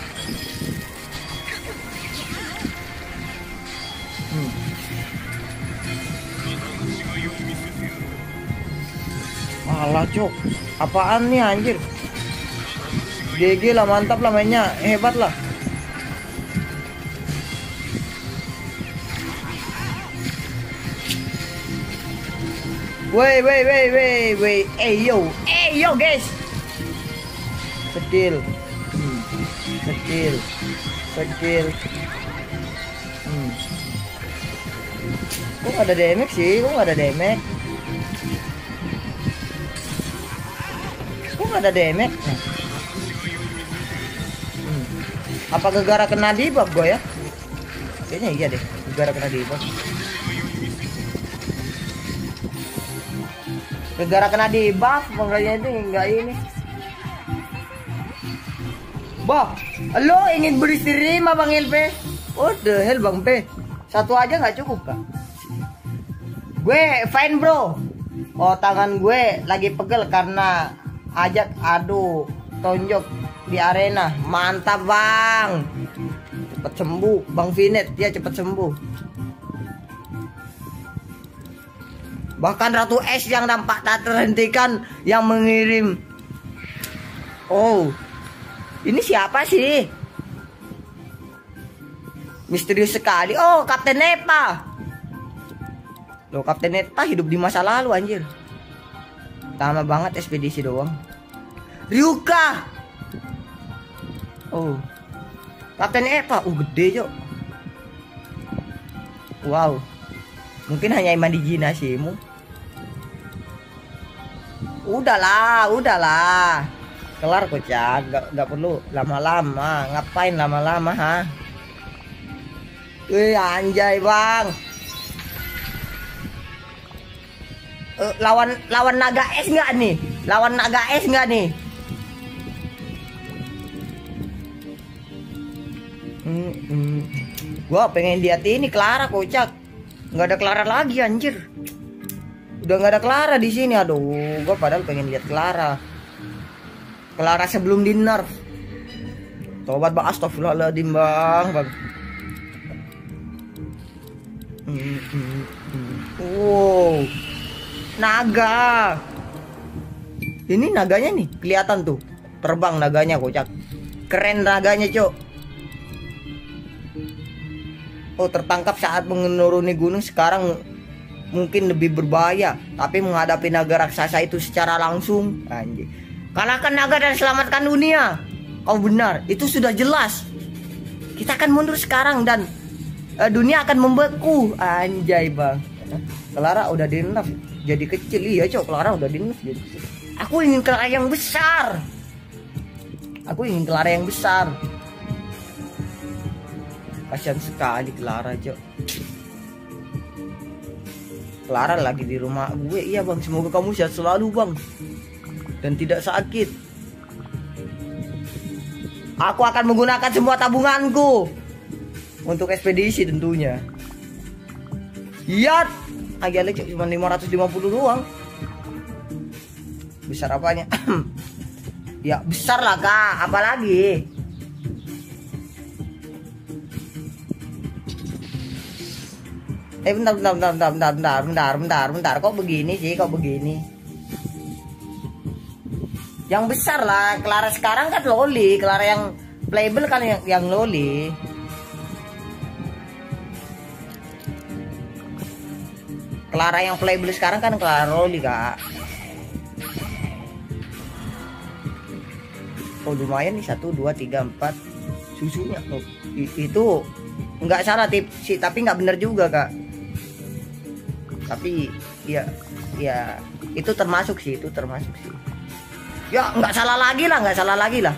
Hmm. Alah, cok. Apaan nih anjir? G G lah, mantap lah mainnya, hebat lah. Woi, woi, woi, woi, woi, eh yo, eh yo guys, kecil, hmm. kecil, kecil, hmm. Kok gak ada damage sih? Kok gak ada damage? Kok gak ada damage? Nah. Hmm. Apa gegara kena debuff gue ya? Kayaknya iya deh, gegara kena debuff. Gegara kena debuff, makanya itu enggak ini. Bah, lo ingin beristirahat mah Bang L P? What the hell Bang P? Satu aja nggak cukup kak? Gue fine bro. Oh tangan gue lagi pegel karena ajak adu tonjok di arena. Mantap bang. Cepet sembuh Bang Vinet, dia cepet sembuh. Bahkan Ratu Es yang nampak tak terhentikan yang mengirim. Oh, ini siapa sih? Misterius sekali. Oh, Kapten Nepa. Loh, Kapten Nepa hidup di masa lalu anjir. Sama banget ekspedisi doang. Ryuka. Oh. Kapten Nepa, uh gede, Cok. Wow. Mungkin hanya iman di jinasimu. Udahlah, udahlah. Kelar kocak, gak, gak perlu lama-lama. Ngapain lama-lama, ha? Wih, anjay, Bang. Uh, lawan lawan naga es nggak nih? Lawan naga es nggak nih? Hmm, hmm. Gua pengen lihat ini Clara kocak. Nggak ada Clara lagi anjir. Udah nggak ada Clara di sini. Aduh, gua padahal pengen lihat Clara. Clara sebelum di nerf. Tobat bang, astagfirullahaladzim bang, bang. Hmm, hmm, hmm. Wow, naga. Ini naganya nih, kelihatan tuh, terbang naganya kocak. Keren naganya cok. Oh, tertangkap saat menuruni gunung. Sekarang mungkin lebih berbahaya, tapi menghadapi naga raksasa itu secara langsung, anjir. Kalahkan naga dan selamatkan dunia. Oh benar, itu sudah jelas. Kita akan mundur sekarang dan uh, dunia akan membeku, anjay bang. Clara udah di nerf jadi kecil, iya cok. Clara udah di nerf jadi kecil. Aku ingin Clara yang besar. Aku ingin Clara yang besar. Kasian sekali Clara cok. Clara lagi di rumah gue. Iya bang, semoga kamu sehat selalu bang dan tidak sakit. Aku akan menggunakan semua tabunganku untuk ekspedisi tentunya. Iya, agak lecek cuma lima ratus lima puluh doang. Besar apanya? Ya besar lah kak, apalagi. Eh bentar bentar bentar bentar bentar bentar bentar bentar bentar kok begini sih, kok begini? Yang besar lah, Clara sekarang kan loli, Clara yang playable kan yang, yang loli. Clara yang playable sekarang kan Clara loli kak. Oh lumayan nih, satu dua tiga empat susunya. Oh, itu nggak salah tip sih, tapi nggak bener juga kak. Tapi ya ya itu termasuk sih, itu termasuk sih. Ya nggak salah lagi lah, nggak salah lagi lah.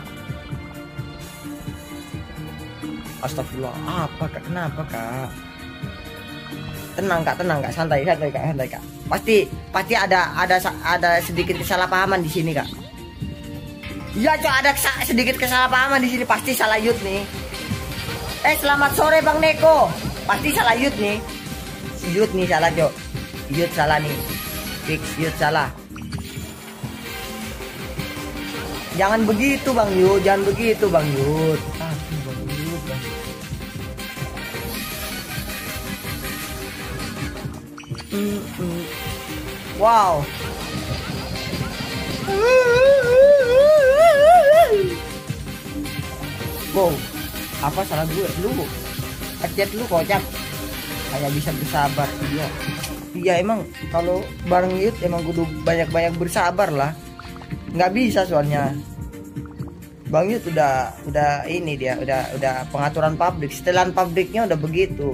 Astagfirullah, apa kak? Kenapa kak? Tenang kak, tenang kak, santai, santai kak, santai kak. Pasti pasti ada ada ada sedikit kesalahpahaman di sini kak. Ya cok, ada sedikit kesalahpahaman di sini, pasti salah Yud nih. Eh selamat sore bang Neko, pasti salah Yud nih. Yud nih salah cok, Yud salah nih, fix Yud salah. Jangan begitu bang Yud, jangan begitu bang Yud. Ah, bang Yud, bang. Mm, mm. Wow. Wow, apa salah gue? Lu pencet lu kocak. Kayak bisa bersabar. Iya. Iya emang kalau bareng Yud emang kudu banyak-banyak bersabar lah. Nggak bisa soalnya. Bang Yud udah udah ini dia udah udah pengaturan pabrik, setelan pabriknya udah begitu.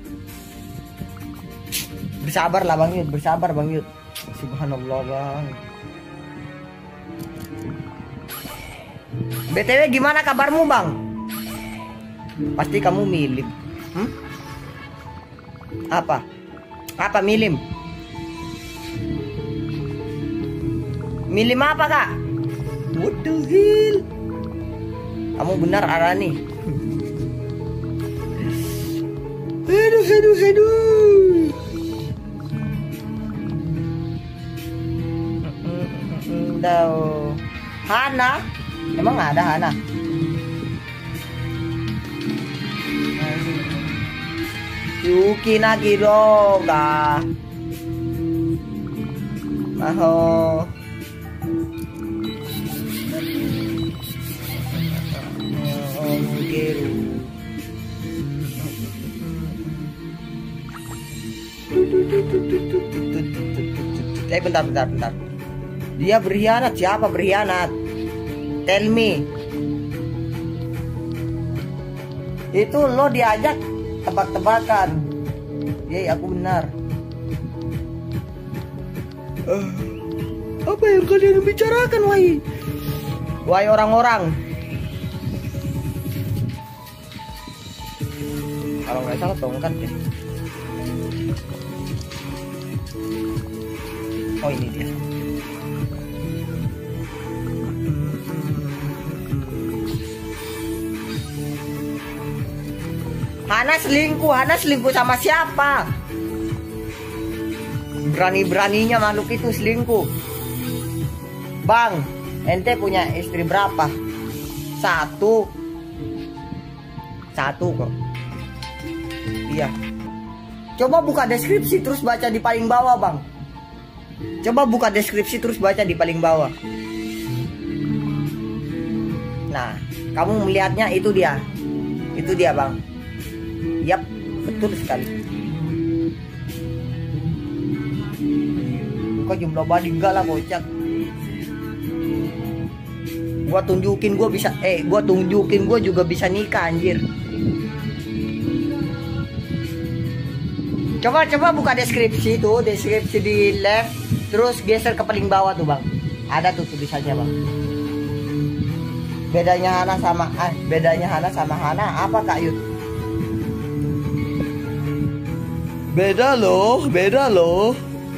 Bersabar lah Bang Yud, bersabar Bang Yud. Subhanallah Bang. B T W gimana kabarmu Bang? Pasti kamu milim. Hmm? Apa? Apa milim? Milim apa Kak? What the hell? Kamu benar Arani. Aduh, aduh, aduh. Dao. Hana? Emang nggak ada Hana? Yuki Nagiro ga. Maho. Eh bentar bentar bentar. Dia berkhianat, siapa berkhianat? Tell me. Itu lo diajak tebak-tebakan. Yeay aku benar. uh, Apa yang kalian bicarakan wahai Wahai orang-orang? Kalau nggak salah tongkat ya. Oh ini dia. Hana selingkuh, Hana selingkuh sama siapa? Berani-beraninya makhluk itu selingkuh. Bang, ente punya istri berapa? Satu. Satu kok. Iya. Coba buka deskripsi terus baca di paling bawah Bang. Coba buka deskripsi terus baca di paling bawah. Nah, kamu melihatnya itu dia. Itu dia Bang. Yap, betul sekali. Kok jumlah body enggak lah kocak. Gua tunjukin gua bisa eh gua tunjukin gua juga bisa nikah anjir. Coba coba buka deskripsi tuh, deskripsi di left, terus geser ke paling bawah tuh Bang. Ada tuh tulisannya Bang. Bedanya Hana sama ah, bedanya Hana sama Hana apa Kak Yud? Beda loh, beda loh.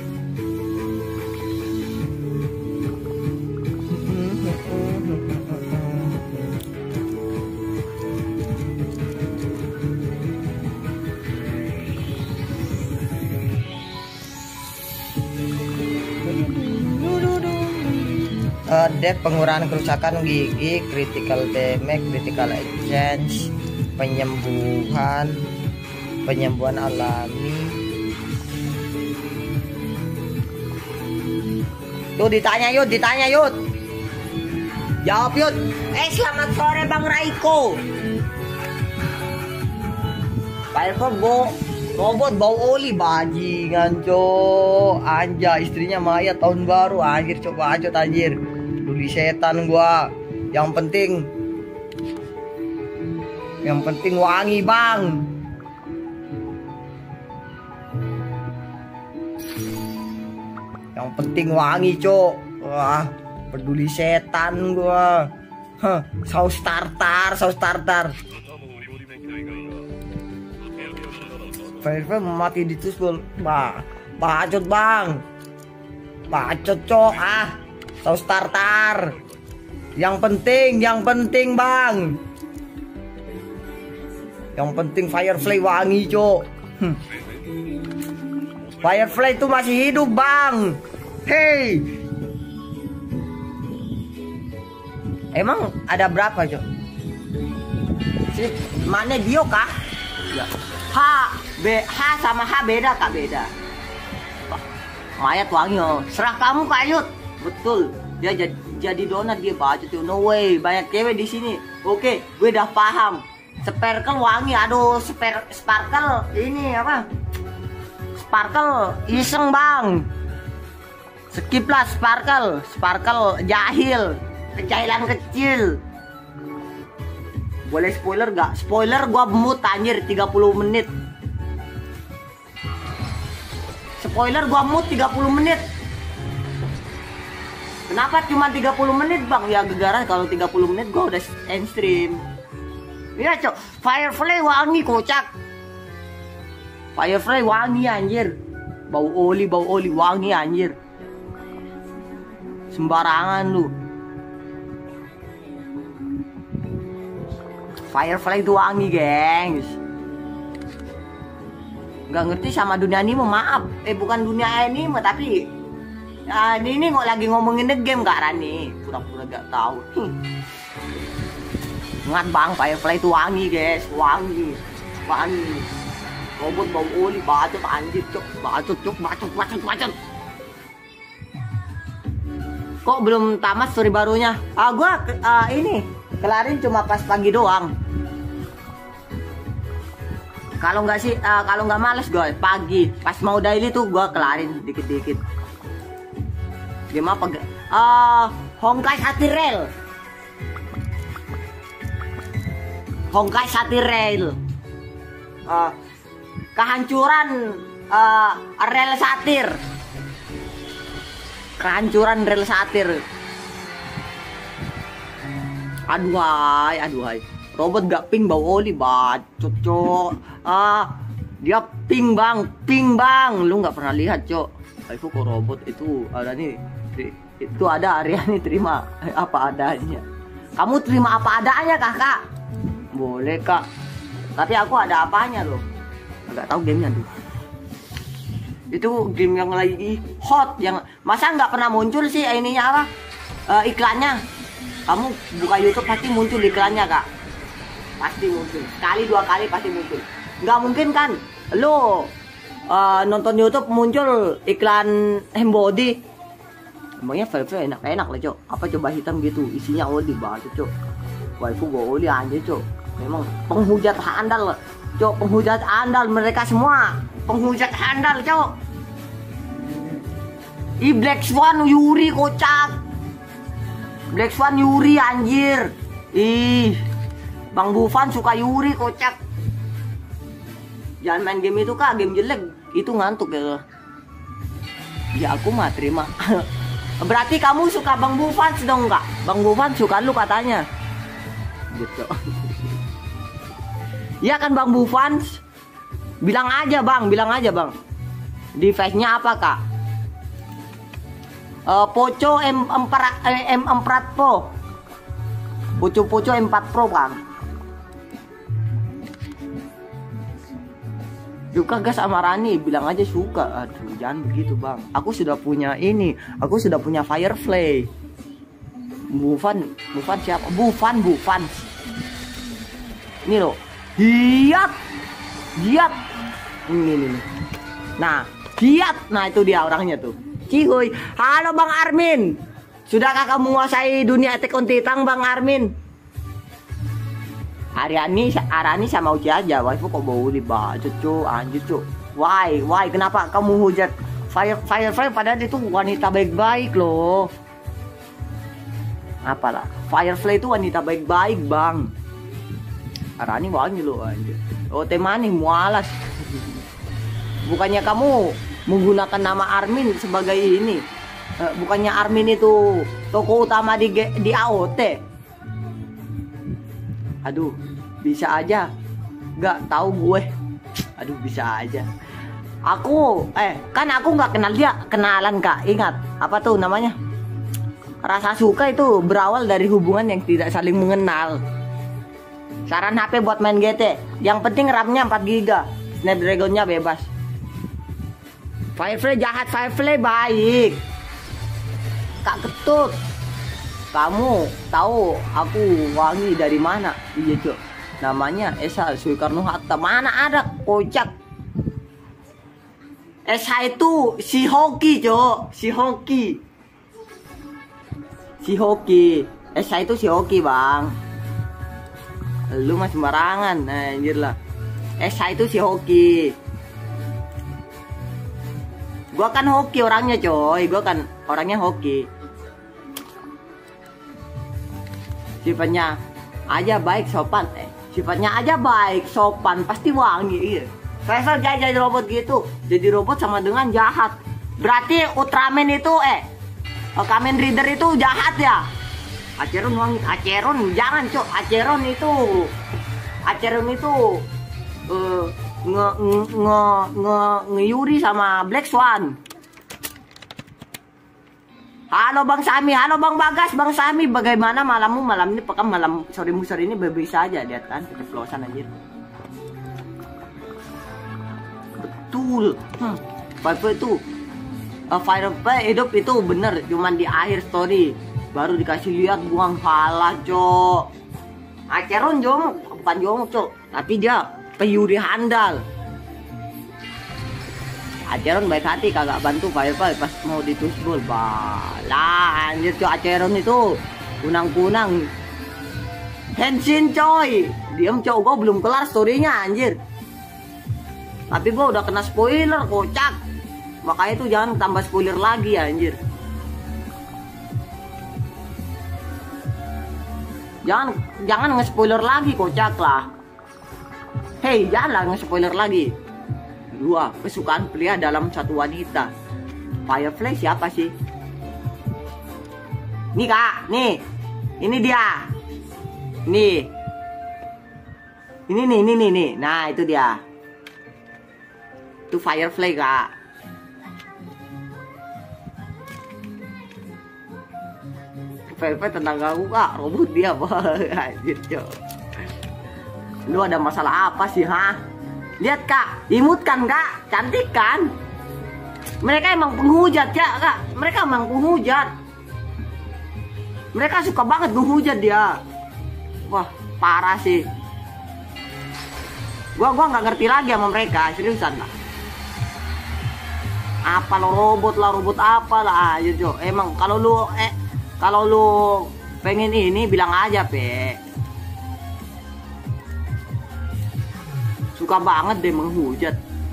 Uh, dep pengurangan kerusakan gigi, critical damage, critical exchange, penyembuhan, penyembuhan alami. Tuh ditanya Yud, ditanya Yud. Jawab Yud. Eh selamat sore Bang Raiko. Pak Bo robot bau oli bajingan cok. Anja istrinya Maya tahun baru anjir coba aja anjir. Duli setan gua. Yang penting Yang penting wangi Bang. Yang penting wangi cok. Wah peduli setan gua. Hah, saus tartar, saus tartar. Firefly mati di tusul. Bah, bacot Bang. Bacot cok ah. Saus tartar. Yang penting, yang penting Bang. Yang penting Firefly wangi cok. Hm. Firefly itu masih hidup Bang. Hey. Emang ada berapa cok? Si mana Dio kah? Ya. H, B, H sama H beda kak beda. Mayat wangi oh. Serah kamu Kak Yud. Betul. Dia jadi, jadi donat dia bacot tuh. No way. Banyak cewek di sini. Oke, gue udah paham. Sparkle wangi, aduh, spar sparkle ini apa? Sparkle iseng bang. Skip lah sparkle, sparkle jahil, kejahilan kecil. Boleh spoiler gak? Spoiler gua mood anjir tiga puluh menit. Spoiler gua mood tiga puluh menit. Kenapa cuma tiga puluh menit bang? Ya gegara kalau tiga puluh menit gua udah end stream. Iya cok, Firefly wangi kocak. Firefly wangi anjir. Bau oli, bau oli wangi anjir. Sembarangan lu. Firefly itu wangi gengs. Gak ngerti sama dunia anime, maaf. Eh bukan dunia anime tapi ya, ini, ini kok lagi ngomongin the game Kak Rani. Pura-pura gak tahu. Ingat bang, Firefly itu wangi guys, wangi, wangi. Robot bau oli, bacot anjir cok, bacot cok, bacot, bacot, bacot. Kok belum tamat story barunya? Ah gua uh, ini kelarin cuma pas pagi doang. Kalau nggak sih, uh, kalau nggak males gue pagi, pas mau daily tuh gua kelarin dikit-dikit. Game apa? Uh, Honkai Star Rail. Honkai Star Rail. Uh, kehancuran uh, rel satir. Kehancuran rel satir. Aduhai, aduhai. Robot gak ping bau oli, bacot cok. Ah, dia ping bang, ping bang. Lu nggak pernah lihat cok. Aku kok robot itu ada nih, itu ada area nih terima apa adanya. Kamu terima apa adanya kakak? Boleh kak. Tapi aku ada apanya loh. Agak tahu gamenya tuh. Itu game yang lagi hot, yang masa nggak pernah muncul sih ininya apa? Uh, iklannya. Kamu buka YouTube pasti muncul iklannya kak. Pasti muncul. Sekali dua kali pasti muncul. Nggak mungkin kan? Lo uh, nonton YouTube muncul iklan Hembody. Emangnya Firefly enak-enak lah cok. Apa coba hitam gitu, isinya oli banget cok. Waifu gua oli aja cok. Memang penghujat handal cok, penghujat andal mereka semua. Penghujat handal cok. I Black Swan Yuri kocak. Black Swan Yuri anjir. Ih, Bang Bufan suka Yuri kocak. Jangan main game itu kak, game jelek. Itu ngantuk ya. Ya aku mah terima. Berarti kamu suka Bang Bufan dong kak? Bang Bufan suka lu katanya. Gitu. Ya kan Bang Bufan? Bilang aja bang, bilang aja bang. Device-nya apa kak? Uh, Poco M empat eh, M empat Pro. Poco Poco M empat Pro bang. Suka gas sama Rani, bilang aja suka. Aduh jangan begitu bang. Aku sudah punya ini, aku sudah punya Firefly. Bufan, Bufan siapa? Bufan, Bufan. Ini loh. Giat, giat. Ini nih. Nah, giat. Nah itu dia orangnya tuh. Cihuy. Halo Bang Armin. Sudahkah kamu menguasai dunia Attack on Titan Bang Armin? Ariani, Arani sama Uci aja. Waifu kok bau di baju cu, anjir cu. Why, why? Kenapa kamu hujat Fire, Firefly padahal itu wanita baik-baik loh. Apalah, Firefly itu wanita baik-baik bang. Arani wangi loh anjir. Oh temani mualas. Bukannya kamu menggunakan nama Armin sebagai ini? Bukannya Armin itu toko utama di di A O T? Aduh, bisa aja. Gak tahu gue. Aduh, bisa aja. Aku, eh, kan aku nggak kenal dia, kenalan kak. Ingat, apa tuh namanya? Rasa suka itu berawal dari hubungan yang tidak saling mengenal. Saran H P buat main G T. Yang penting RAM-nya empat giga. Snapdragon-nya bebas. Firefly jahat, Firefly baik. Kak Ketut, kamu tahu aku wangi dari mana? Iya cok, namanya Esa Soekarno Hatta. Mana ada kocak. Esa itu si Hoki cok, si Hoki, si Hoki. Esa itu si Hoki bang. Lu mah sembarangan. Nah, anjir lah. Esa itu si hoki. Gua kan hoki orangnya coy. Gua kan orangnya hoki. Sifatnya aja baik sopan. Eh, sifatnya aja baik sopan pasti wangi. Iya. Faisal jadi jadi robot gitu. Jadi robot sama dengan jahat. Berarti Ultraman itu eh Kamen Rider itu jahat ya. Acheron wangi. Acheron jangan cok. Acheron itu Acheron itu uh, nge nge nge nge ngeyuri sama Black Swan. Halo Bang Sami, halo Bang Bagas, Bang Sami, bagaimana malammu malam ini? Pekan malam soremu sore ini bisa aja lihat kan keceplosan anjir. Betul. Hmm. Firefly itu uh, Firefly hidup itu bener, cuman di akhir story baru dikasih lihat buang pala, cok. Acheron jongok, bukan jongok, cok, tapi dia peyuri handal. Acheron baik hati kagak bantu Firefly pas mau ditusbul. Balah anjir cok, Acheron itu kunang-kunang. Henshin coy. Diam cok, gua belum kelar storynya anjir. Tapi gua udah kena spoiler kocak. Makanya itu jangan tambah spoiler lagi ya anjir. Jangan jangan nge-spoiler lagi kocak lah. Hei, janganlah nge-spoiler lagi. Dua, kesukaan pria dalam satu wanita. Firefly siapa sih? Nih kak, nih. Ini dia. Nih. Ini nih, ini nih, nih. Nah, itu dia. Itu Firefly kak. Firefly tentang aku kak. Robot dia banget. Lu ada masalah apa sih, ha? Lihat kak, imut kan kak, cantik kan? Mereka emang penghujat ya kak, mereka emang penghujat. Mereka suka banget menghujat dia. Wah parah sih. Gua gua nggak ngerti lagi sama mereka, seriusan kak. Apa lo robot lah, robot apa lah, ayo Jo. Emang kalau lu eh kalau lu pengen ini bilang aja pe. Suka banget deh menghujat.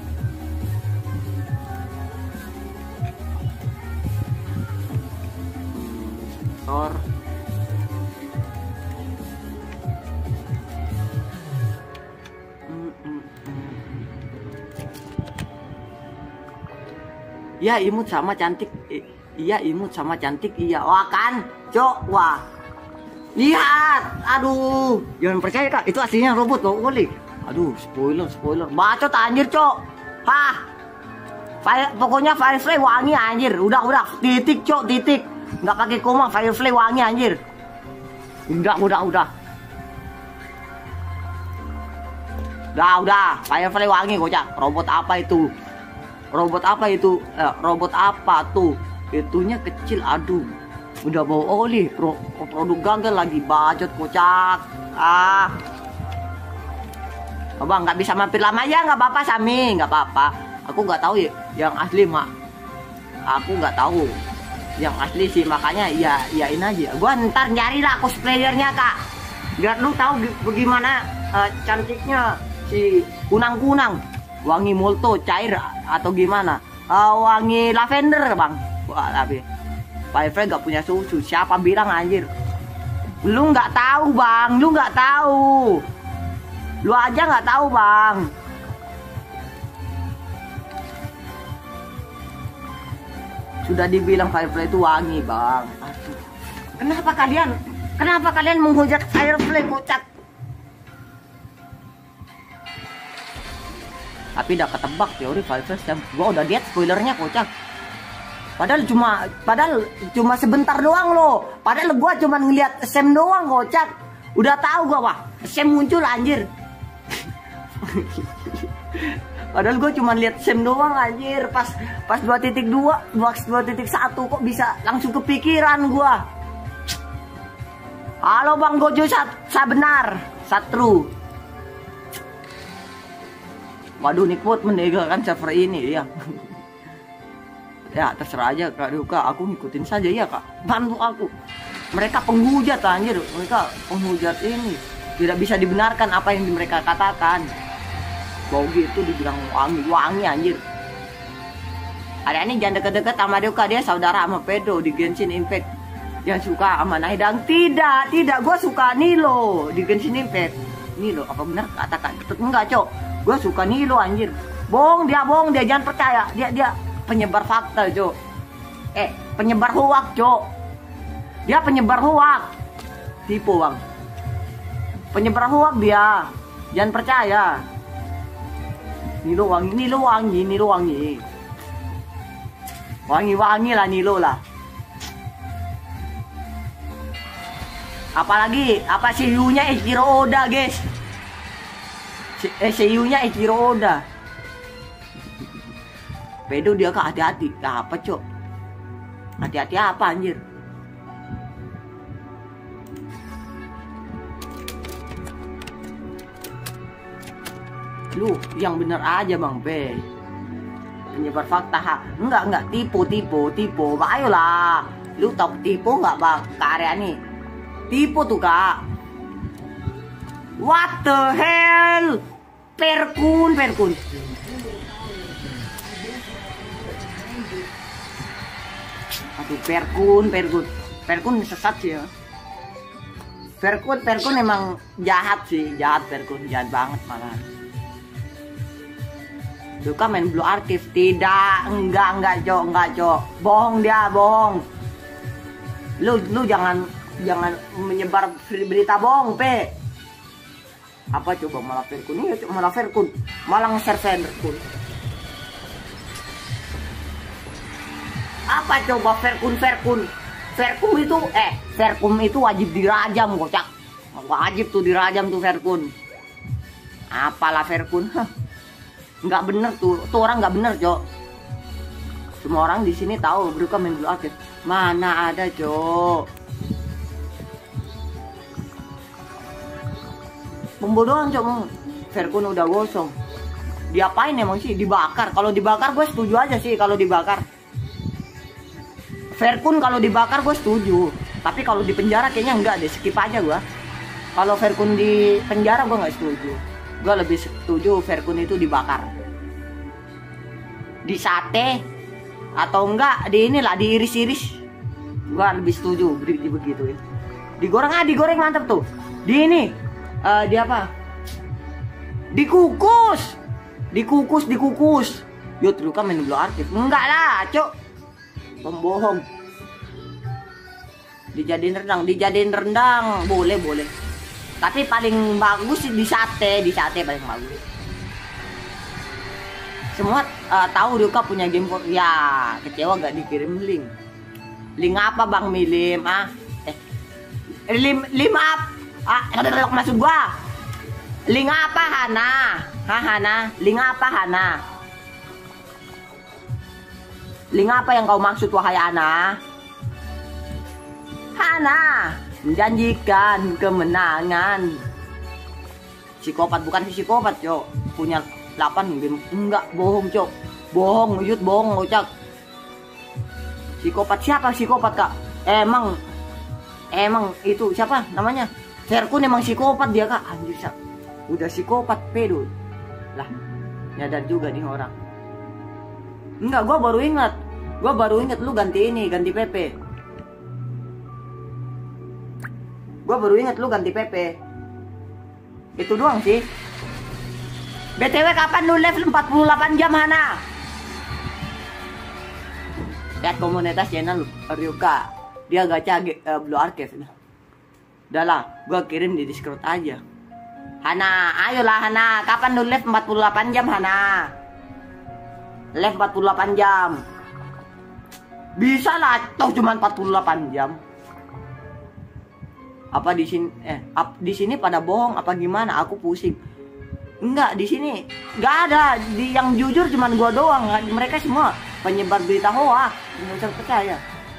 Thor. Iya imut sama cantik. Iya imut sama cantik. Iya. Wah kan cok. Wah lihat. Aduh jangan percaya kak, itu aslinya robot loh boleh. Aduh, spoiler, spoiler. Bacot anjir, cok. Hah. Fire, pokoknya Firefly wangi anjir. Udah, udah. Titik, cok, titik. Nggak pakai koma, Firefly wangi anjir. Udah, udah, udah. Udah, udah. Firefly wangi, kocak. Robot apa itu? Robot apa itu? Eh, robot apa tuh? Itunya kecil, aduh. Udah bawa oli. Pro, produk gagal lagi. Bacot, kocak. Ah. Abang nggak bisa mampir lama ya nggak apa-apa Sami, nggak apa-apa. Aku nggak tahu ya yang asli mak. Aku nggak tahu yang asli sih, makanya ya yain aja. Gua ntar nyari lah cosplayernya kak, biar lu tahu bagaimana uh, cantiknya si kunang-kunang. Wangi molto cair atau gimana? Uh, wangi lavender bang. Wah tapi Firefly nggak punya susu. Siapa bilang anjir? Lu nggak tahu bang, lu nggak tahu. Lu aja nggak tahu bang. Sudah dibilang Firefly itu wangi bang. Aduh. Kenapa kalian Kenapa kalian menghujat Firefly kocak? Tapi udah ketebak teori Firefly. Gua udah lihat spoilernya kocak. Padahal cuma Padahal cuma sebentar doang loh. Padahal gua cuma ngeliat Sam doang kocak. Udah tahu gua wah Sam muncul anjir. Padahal gue cuma lihat Sam doang anjir. Pas pas dua titik dua, dua titik satu kok bisa langsung kepikiran gue. Halo Bang Gojo sat, benar Satru. Waduh Nickwood meninggalkan server ini ya. Ya terserah aja Kak Duka, aku ngikutin saja ya Kak. Bantu aku. Mereka penghujat anjir, mereka penghujat ini. Tidak bisa dibenarkan apa yang mereka katakan. Bau gitu dibilang wangi-wangi anjir. Ada ini jangan deket-deket sama Dioka, dia saudara sama Pedro di Genshin Impact. Yang suka sama Naidang. Tidak, tidak, gue suka Nilo di Genshin Impact. Nilo, apa benar katakan? Enggak, Cok. Gue suka Nilo anjir. Bohong dia, bohong dia, jangan percaya. Dia dia penyebar fakta, Cok. Eh, penyebar hoak, Cok. Dia penyebar hoak. Tipu, Bang. Penyebar hoak dia. Jangan percaya. Nilo wangi, Nilo wangi, Nilo wangi. Wangi-wangi lah Nilo lah. Apalagi apa C E O-nya Eiichiro Oda, guys. Eh, C E O-nya Eiichiro Oda. Pedo dia kak hati-hati. Apa, Cok? Hati-hati apa anjir? Lu yang bener aja Bang P. Penyebar fakta ha. Enggak, enggak, tipu, tipu, tipu. Ayolah. Lu tau tipu enggak Bang? Kak Arya nih. Tipu tuh Kak. What the hell? Perkun, Perkun. Aduh, Perkun, Perkun. Perkun sesat sih ya. Perkun, Perkun emang jahat sih. Jahat Perkun, jahat banget malah. Suka main Blue Archive. Tidak, enggak, enggak Cok, enggak Cok. Bohong dia, bohong. Lu lu jangan jangan menyebar berita bohong, P. Apa coba malah Perkun? Iya, malah Perkun. Malah nge-share Perkun. Apa coba Perkun, Perkun? Perkun itu eh Perkun itu wajib dirajam, kocak. Wajib tuh dirajam tuh Perkun. Apalah Perkun? Nggak bener tuh, tuh orang nggak bener, Cok. Semua orang di sini tahu Bruka main Blue Archive. Mana ada, Cok. Pembodohan, Cok. Perkun udah gosong. Diapain emang sih? Dibakar. Kalau dibakar gue setuju aja sih kalau dibakar. Perkun kalau dibakar gue setuju. Tapi kalau di penjara kayaknya enggak deh, skip aja gue. Kalau Perkun di penjara gue nggak setuju. Gue lebih setuju Perkun itu dibakar, di sate, atau enggak di inilah diiris-iris. Gue lebih setuju di, di begitu ya. Digoreng ah, digoreng mantap tuh. Di ini, uh, di apa? Dikukus, dikukus, dikukus. Yuk, lu kan main Blue Archive? Enggak lah, Cok. Pembohong. Dijadiin rendang, dijadiin rendang, boleh, boleh. Tapi paling bagus di sate, di sate paling bagus. Semua uh, tahu Duka punya game for ya, kecewa gak dikirim link. Link apa Bang Milim? Ah, eh, lim lim up. Ah, maksud gua. Link apa Hana? Hah Hana? Link apa Hana? Link apa yang kau maksud wahai Hana? Hana menjanjikan kemenangan. Psikopat bukan psikopat, Cok. Punya delapan game. Enggak, bohong, Cok. Bohong, Yud, bohong, Ocak. Psikopat siapa psikopat, Kak? Emang emang itu siapa namanya? Perkun emang psikopat dia, Kak. Anjir, Kak. Udah psikopat pedo. Lah, nyadar juga nih orang. Enggak, gua baru ingat. Gua baru ingat lu ganti ini, ganti P P. Gue baru inget lu ganti P P. Itu doang sih. B T W kapan lu live empat puluh delapan jam Hana? Lihat komunitas channel Ryuka. Dia gacha uh, Blue Archive. Udah lah, gue kirim di Discord aja. Hana, ayolah Hana. Kapan lu live empat puluh delapan jam Hana? Live empat puluh delapan jam. Bisa lah, toh cuma empat puluh delapan jam. Apa di sini eh ap, di sini pada bohong apa gimana? Aku pusing. Enggak, di sini enggak ada. Di yang jujur cuman gua doang. Mereka semua penyebar berita hoax. Enggak usah percaya.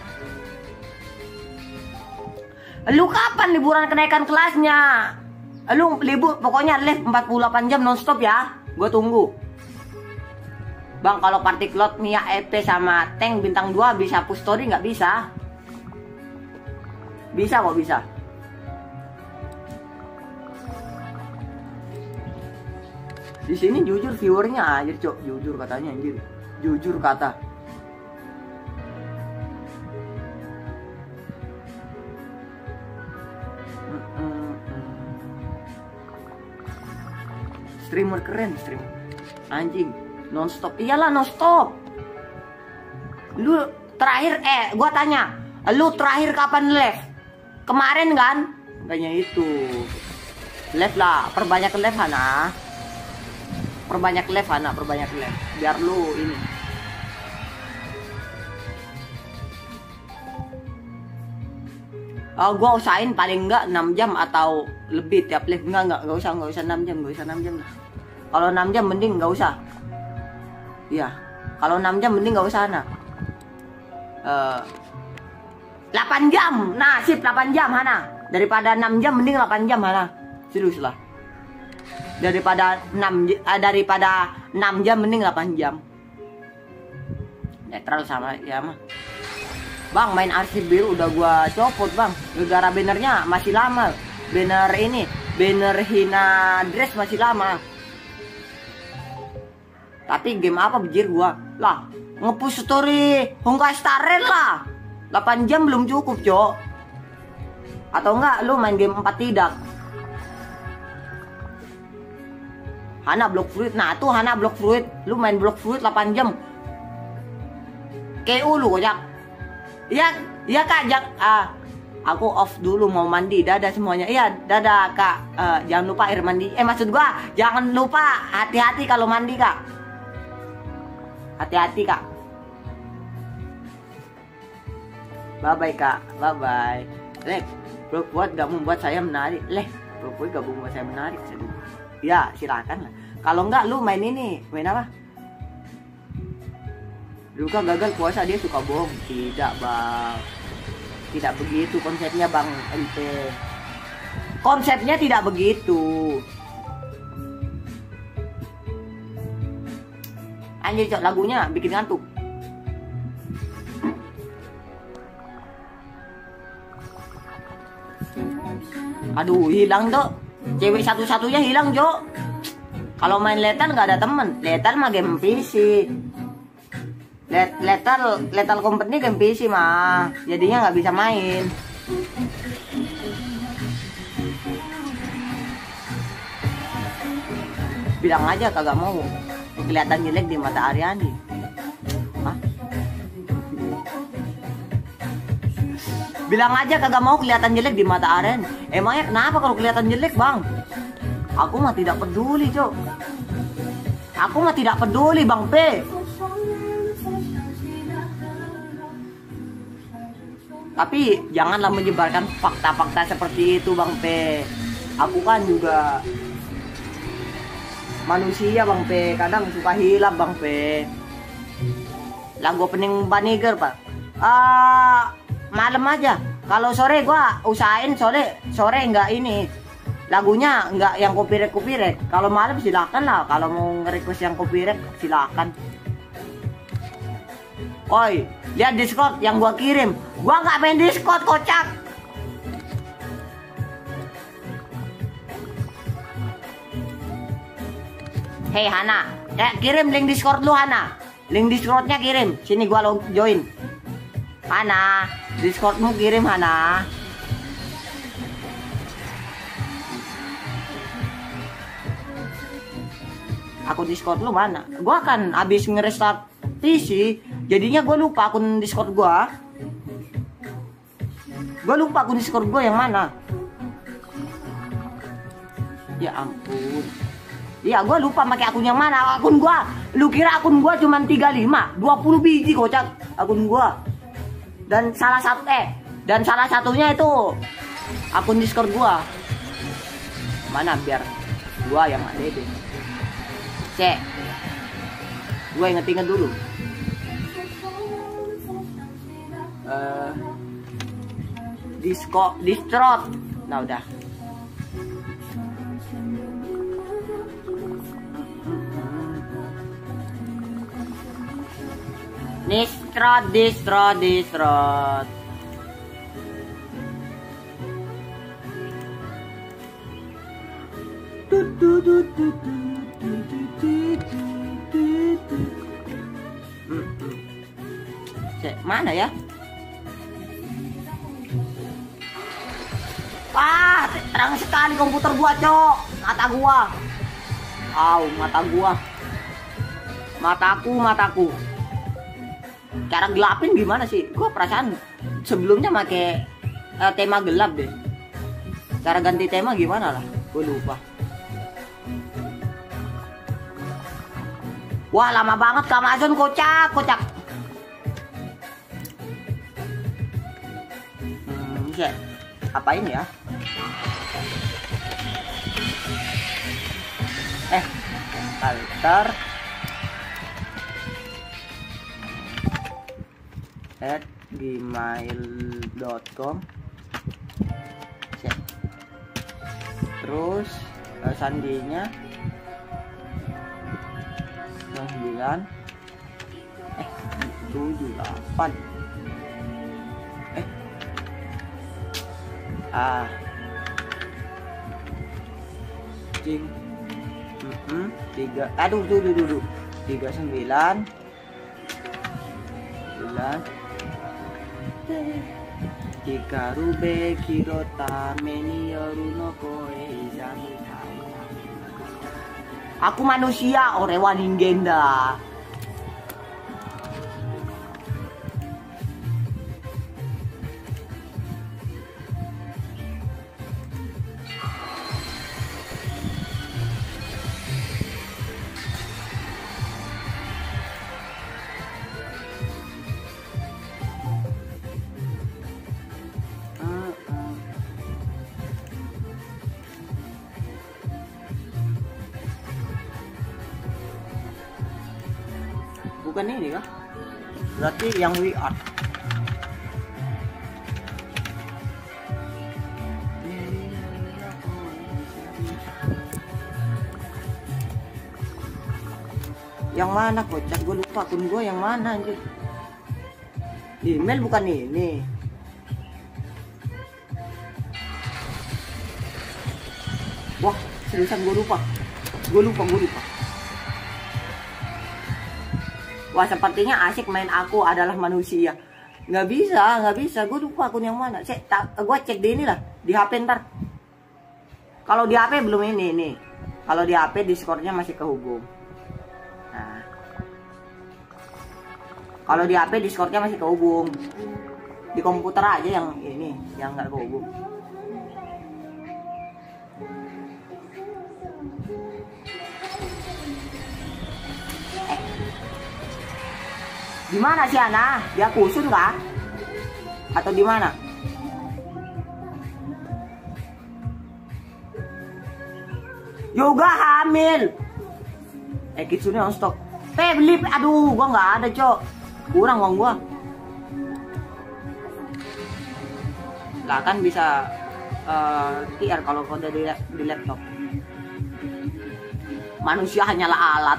Lu kapan liburan kenaikan kelasnya? Lu libur pokoknya live empat puluh delapan jam nonstop ya. Gua tunggu. Bang, kalau Partiklot Mia E P sama Tank bintang dua bisa push story nggak bisa? Bisa kok bisa. Di sini jujur viewernya aja, Cok. Jujur katanya anjir. Jujur kata. Streamer keren, streamer. Anjing, nonstop. Iyalah nonstop. Lu terakhir eh gua tanya, lu terakhir kapan live? Kemarin kan? Kayaknya itu. Live lah, perbanyak live Hana. Perbanyak live Hana, perbanyak live. Biar lu ini. Oh, gua usahain paling enggak enam jam atau lebih tiap live. Enggak, enggak, enggak usah, enggak usah enam jam, enggak usah enam jam. Kalau enam jam mending enggak usah. Iya. Kalau enam jam mending enggak usah, Hana. Uh, delapan jam. Nah, sip delapan jam, Hana. Daripada enam jam mending delapan jam, Hana. Serius lah. Daripada enam uh, daripada enam jam mending delapan jam. Netral sama ya mah. Bang, main arsip biru udah gua copot, Bang. Gara-gara bannernya masih lama. Banner ini, banner hina dress masih lama. Tapi game apa bejir gua? Lah, nge-push story Honkai Star Rail lah. delapan jam belum cukup, Cok. Atau enggak lu main game empat tidak? Hana Block Fruit. Nah, tuh Hana Block Fruit. Lu main Block Fruit delapan jam. K U lu kocak. Iya, iya Kak, jak, ah, aku off dulu mau mandi. Dadah semuanya. Iya, dadah Kak. Uh, jangan lupa air mandi. Eh maksud gua, jangan lupa hati-hati kalau mandi, Kak. Hati-hati, Kak. Bye bye, Kak. Bye bye. Leh, Block buat gak membuat saya menarik. Leh, Block buat gak membuat saya menarik. Ya, silakan lah. Kalau enggak lu main ini, main apa? Luka gagal puasa dia suka bohong. Tidak, Bang. Tidak begitu konsepnya, Bang M P. Konsepnya tidak begitu. Anjir, Cok, lagunya bikin ngantuk. Aduh, hilang, Cok. Cewek satu-satunya hilang, Cok. Kalau main Letan nggak ada temen. Letan mah game P C. Let, Lethal, Lethal Company game P C mah, jadinya nggak bisa main. Bilang aja kagak mau, kelihatan jelek di mata Aryani. Hah? Bilang aja kagak mau kelihatan jelek di mata Aren. Emangnya kenapa kalau kelihatan jelek, Bang? Aku mah tidak peduli, Cok. Aku mah tidak peduli, Bang P. Tapi janganlah menyebarkan fakta-fakta seperti itu, Bang P. Aku kan juga manusia, Bang P. Kadang suka hilap, Bang P. Lagu opening Baniger, Pak. Uh, malam aja. Kalau sore gua usahain sore sore enggak ini. Lagunya enggak yang copyright-copyright. Kalau malam silakan lah. Kalau mau nge-request yang copyright silakan. Oi, lihat Discord yang gua kirim. Gua nggak main Discord, kocak. Hei Hana, eh, kirim link Discord lu, Hana. Link Discordnya kirim. Sini gua lo join. Hana, Discordmu kirim, Hana. Aku Discord lu mana? Gua kan abis nge-restart P C. Jadinya gue lupa akun Discord gue. Gue lupa akun Discord gue yang mana. Ya ampun. Ya gue lupa pakai akun yang mana. Akun gue, lu kira akun gue cuma tiga puluh lima, dua puluh biji kocak akun gue. Dan salah satu eh dan salah satunya itu akun Discord gue. Mana biar gue yang ada deh. Cek. Gue inget-inget dulu. Uh, Disco, Distrot. Nah udah. Distrot, distrot, distrot. Tut, tut, tut, tut, tut. Hmm, hmm. Cek, mana ya? Wah, terang sekali komputer gua, Cok. Mata gua. Au, mata gua. Mataku, mataku. Cara gelapin gimana sih? Gua perasaan sebelumnya pakai uh, tema gelap deh. Cara ganti tema gimana lah? Gue lupa. Wah, lama banget ke Amazon, kocak, kocak. Hmm, ya. Apa ini ya? Eh, altar at gmail dot com. Terus uh, sandinya sembilan eh tujuh delapan eh ah cing mm -mm, tiga aduh dulu dulu tiga sembilan sembilan jika rube kirota meni yoru no koe izami. Aku manusia, orewa ningen da. Bukan ini kah? Berarti yang we are. Yang mana kocak? Gue lupa akun gue yang mana anjir. Email bukan ini. Wah, seriusan gue lupa. Gue lupa, gue lupa. Wah, sepertinya asik main aku adalah manusia. Nggak bisa, nggak bisa. Gue lupa akun yang mana. Cek, gue cek di ini lah, di H P ntar. Kalau di H P belum ini nih. Kalau di H P Discordnya masih kehubung. Nah, kalau di H P Discordnya masih kehubung. Di komputer aja yang ini, yang nggak kehubung. Di mana sih Ana? Dia kusun kah? Atau di mana? Yoga hamil. Eh, Kitsune on stok. Eh, beli. Aduh, gua nggak ada, Cok. Kurang uang gua. Lah kan bisa uh, Q R kalau kode di, di laptop. Manusia hanyalah alat.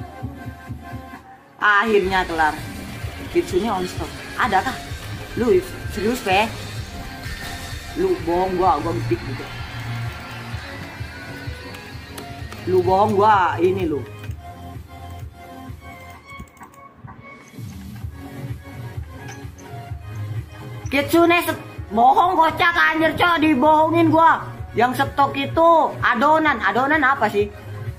Akhirnya kelar. Kitsune on stock. Ada kah? Lu serius, Pe? Lu bohong gua, gua ngetik gitu. Lu bohong gua, ini lu. Kitsune bohong kocak anjir, Cok, dibohongin gua. Yang stok itu adonan. Adonan apa sih?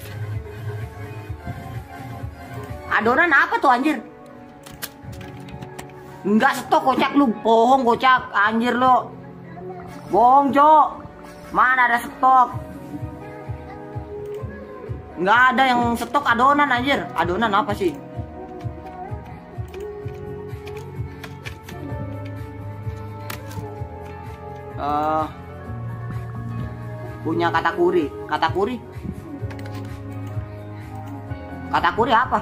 Adonan apa tuh anjir? Enggak stok kocak, lu bohong kocak anjir lu. Bohong, Cok. Mana ada stok? Enggak ada yang stok adonan anjir. Adonan apa sih? Uh, punya katakuri. Katakuri? Katakuri apa?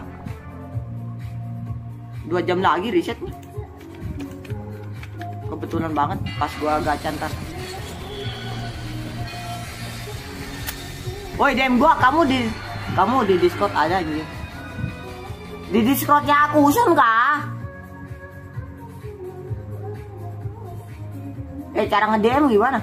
Dua jam lagi risetnya. Kebetulan banget pas gua gacha ntar. Woi, dem gua, kamu di kamu di Discord ada nih. Di Discordnya aku usun kah? Eh, cara nge-D M gimana?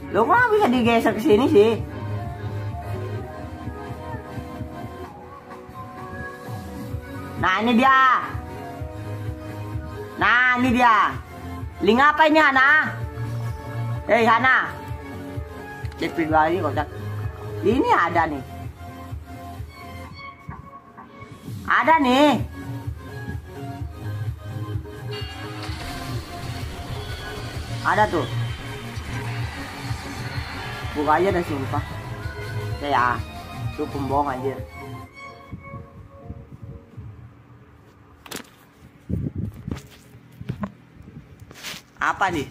Lo kenapa bisa digeser ke sini sih? Nah ini dia. Nah ini dia. Link apa ini Hana? Hei Hana. Cek pribadi kocak. Ini ada nih. Ada nih. Ada tuh. Buka aja dah sumpah. Ya, itu pembohong anjir. Apa nih?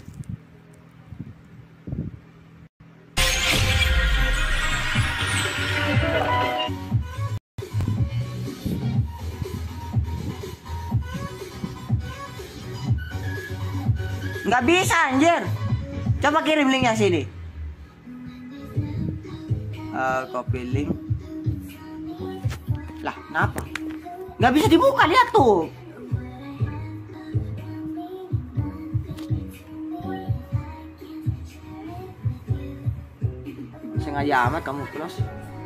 Nggak bisa anjir. Coba kirim linknya sini. Uh, copy link. Lah, kenapa? Nggak bisa dibuka, lihat tuh. Sengaja amat kamu close.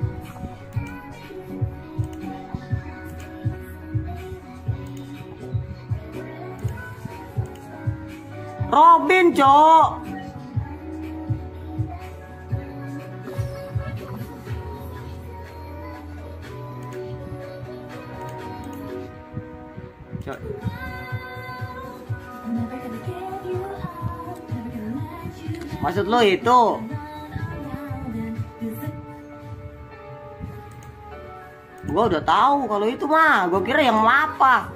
Robin, Cok. Cok. Maksud lo itu? Gua udah tahu kalau itu mah. Gua kira yang apa?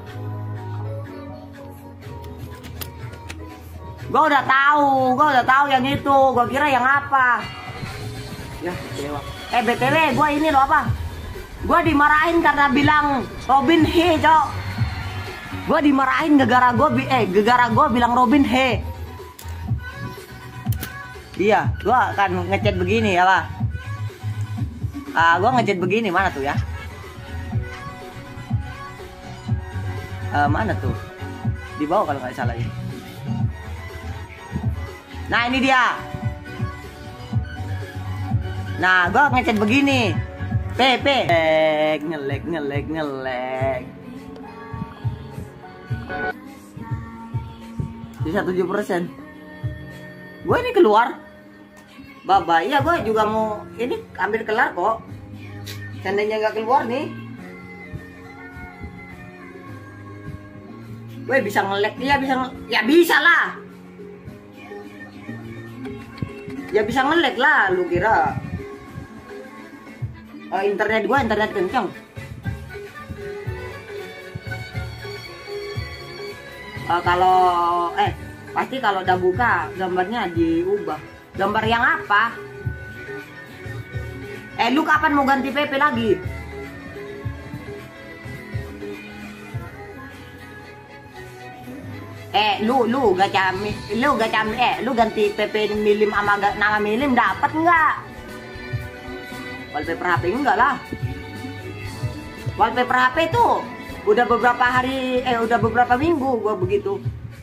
Gua udah tahu, gua udah tahu yang itu. Gua kira yang apa? Ya, dewa. Eh, B T W, gua ini loh apa? Gua dimarahin karena bilang Robin he, Cok. Gua dimarahin gara-gara gua eh gara-gara gua bilang Robin he. Iya, gua akan ngechat begini ya, Pak. Ah, gua ngechat begini mana tuh ya? Uh, mana tuh? Di bawah kalau nggak salah ini. Nah ini dia. Nah gua ngechat begini. P P ngelek ngelek ngelek. Bisa tujuh persen. Gue ini keluar. Baba, iya gue juga mau ini ambil kelar kok. Seandainya nggak keluar nih. Gue bisa ngelek dia bisa nge ya bisa lah. Ya bisa ngelek lah, lu kira uh, internet gua internet kencang. Uh, kalau eh pasti kalau udah buka gambarnya diubah. Gambar yang apa? Eh lu kapan mau ganti P P lagi? Eh lu lu gak cami lu gak cami eh lu ganti P P milim sama nama milim dapat nggak? Wallpaper H P enggak lah. Wallpaper H P tuh udah beberapa hari eh udah beberapa minggu gua begitu.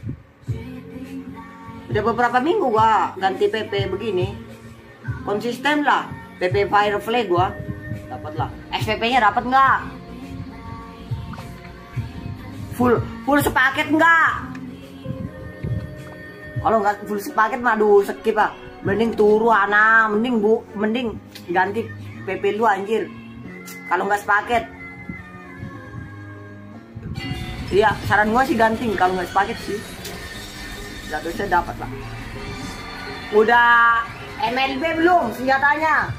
Udah beberapa minggu gua ganti P P begini. Konsisten lah. P P Firefly gua dapat lah. S P P-nya dapat nggak? Full full sepaket nggak? Kalau nggak full sepaket mah aduh skip ah. Mending turu ana, mending bu, mending ganti P P lu anjir. Kalau nggak sepaket. Iya, saran gua sih ganti kalau nggak sepaket sih. Gak bisa dapat lah. Udah M L B belum senjatanya?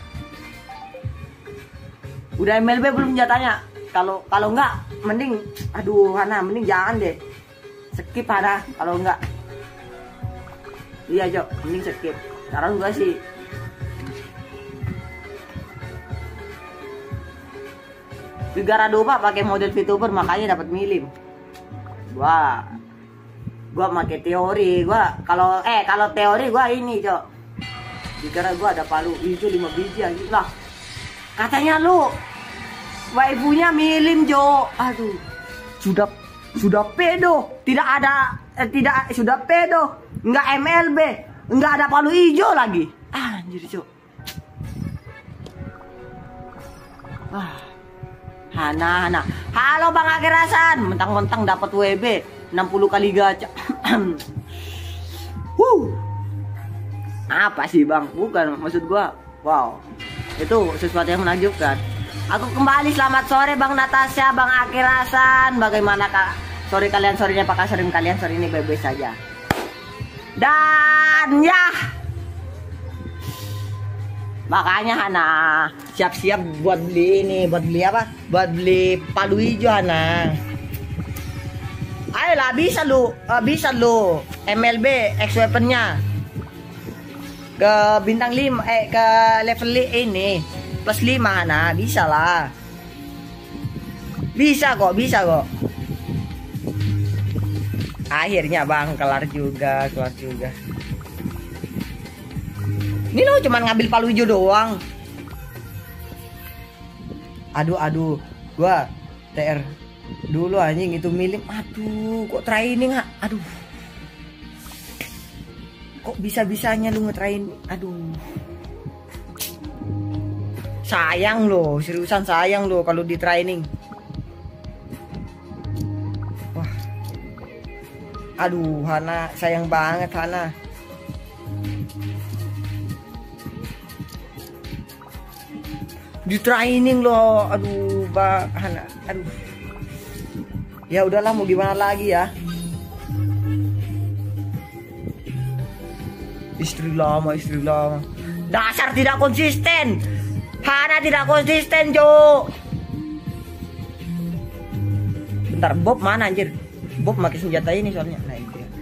Udah M L B belum senjatanya? Kalau kalau nggak mending aduh ana, mending jangan deh. Skip ada kalau nggak. Iya Jok, mending skip. Saran gua sih. Gara doba pakai model VTuber makanya dapat milim. Gua gua pakai teori, gua kalau eh kalau teori gua ini, Cok. Gara gua ada palu hijau lima biji anjir lah. Katanya lu waifunya milim, Jo. Aduh. Sudah sudah pedo, tidak ada eh, tidak sudah pedo. Enggak M L B, enggak ada palu hijau lagi. Ah, Anjir, Cuk. Wah. Hana, Hana. Halo Bang Akirasan. Mentang-mentang dapat W B enam puluh kali gacha. Wuh. Apa sih, Bang? Bukan, maksud gua. Wow. Itu sesuatu yang menakjubkan. Aku kembali, selamat sore Bang Natasha, Bang Akirasan. Bagaimana Kak? Sore kalian, sorenya apakah sore kalian sore ini baik-baik saja? Dan ya, makanya Hana siap-siap buat beli ini, buat beli apa? Buat beli palu hijau Hana. Ayolah, bisa lu, uh, bisa lu M L B X weaponnya ke bintang lima, eh ke level ini plus lima Hana, bisa lah. Bisa kok, bisa kok. Akhirnya Bang, kelar juga, kelar juga. Ini lo cuman ngambil palu hijau doang. Aduh, aduh, gua T R dulu anjing itu milim. Aduh, kok training, aduh. Kok bisa-bisanya lu ngetrain? Aduh. Sayang loh, seriusan sayang loh kalau di training. Wah. Aduh, Hana, sayang banget Hana. Di training loh. Aduh, Bang Hana. Aduh. Ya udahlah, mau gimana lagi ya. Istri lama, istri lama. Dasar tidak konsisten. Hana tidak konsisten, Jo. Bentar, Bob mana anjir? Bob pakai senjata ini soalnya. Nah, itu ya.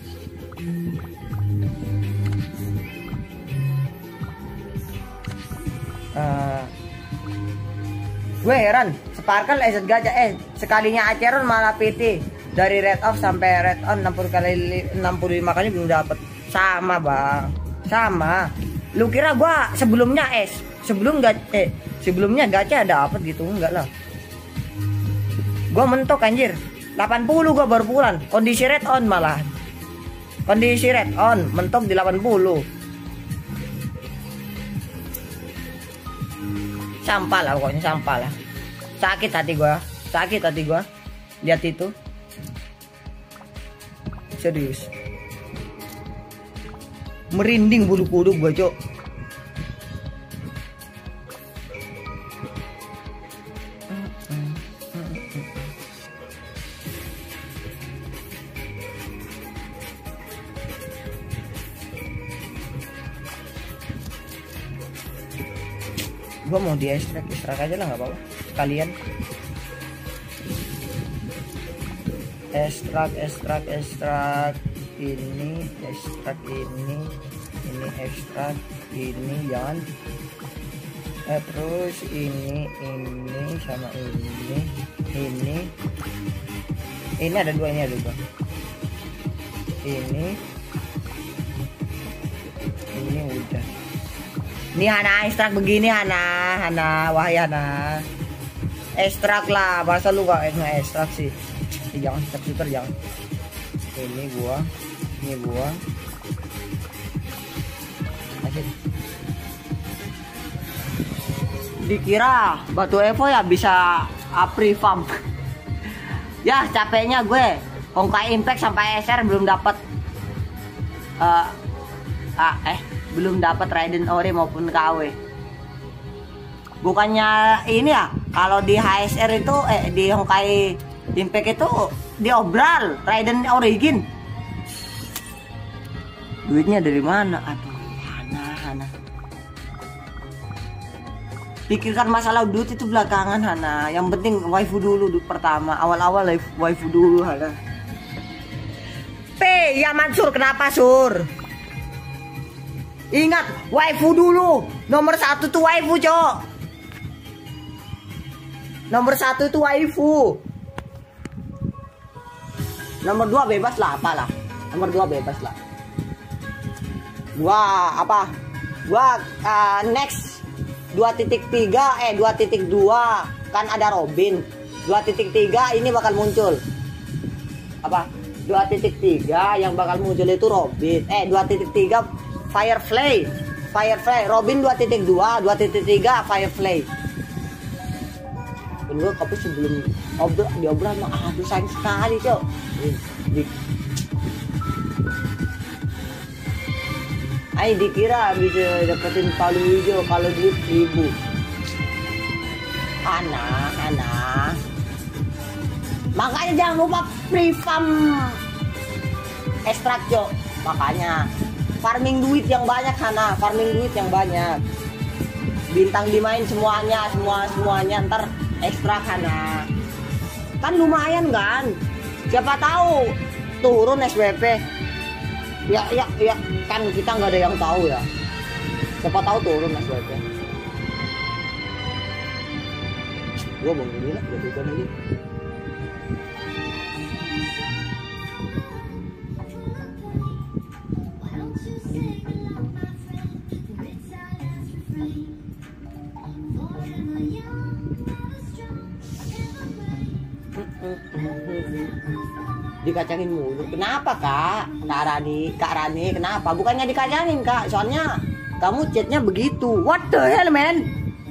Uh, gue heran, Sparkle S Z Gajah eh sekalinya Acheron malah P T. Dari red off sampai red on enam puluh kali enam puluh lima kali belum dapat. Sama, Bang. Sama. Lu kira gua sebelumnya es, sebelum gak eh sebelumnya gacha dapat gitu? Enggak lah. Gua mentok anjir. delapan puluh gua baru pulang. Kondisi red on malah. Kondisi red on, mentok di delapan puluh. Sampah lah pokoknya, sampah lah. Sakit hati gua, sakit hati gua. Lihat itu. Serius. Merinding bulu kuduk gua, Cok. Gua mau di ekstrak, ekstrak aja lah, nggak apa-apa. Kalian ekstrak, ekstrak, ekstrak. Ini ekstrak, ini ini ekstrak, ini jangan eh, terus ini ini sama ini ini ini ada dua, ini ada dua, ini ini udah. Ini Hana ekstrak begini, Hana Hana wahai Hana ekstrak lah, masa lu gak ekstrak sih? Eh, jangan ekstrak super, jangan. Ini gua, ini gua. Asyik. Dikira batu Evo ya bisa apri farm. Ya capeknya gue Honkai Impact sampai S R belum dapat uh, ah, eh belum dapat Raiden Ori maupun K W. Bukannya ini ya, kalau di H S R itu eh di Honkai Impact itu diobral Raiden Origin. Duitnya dari mana? Aduh, Hana, Hana. Pikirkan masalah duit itu belakangan, Hana. Yang penting waifu dulu, duit pertama. Awal-awal waifu dulu, Hana. P, ya Mansur, kenapa Sur? Ingat, waifu dulu. Nomor satu tuh waifu, Cok. Nomor satu itu waifu. Nomor dua bebas lah, apalah. Nomor dua bebas lah. Gua apa? Gua uh, next dua titik tiga eh dua titik dua kan ada Robin. dua titik tiga ini bakal muncul. Apa? dua titik tiga yang bakal muncul itu Robin. Eh dua titik tiga Firefly. Firefly, Robin dua titik dua, dua titik tiga Firefly. Dan gue tapi sebelum obrol diobrol mah aduh sayang sekali cok. Di, Ay dikira bisa dapetin palu hijau kalau duit seribu. Anak, anak. Makanya jangan lupa free farm ekstrak cok. Makanya farming duit yang banyak Hana, farming duit yang banyak. Bintang dimain semuanya, semua semuanya ntar ekstrak Hana. Kan lumayan kan? Siapa tahu turun S W P. Ya ya ya kan kita nggak ada yang tahu ya. Siapa tahu turun S W P. Gua bangun dulu lah, gua buka lagi. Dikacangin mulu. Kenapa kak? Kak Rani, Kak Rani, kenapa? Bukannya dikacangin kak, soalnya kamu chatnya begitu. What the hell man?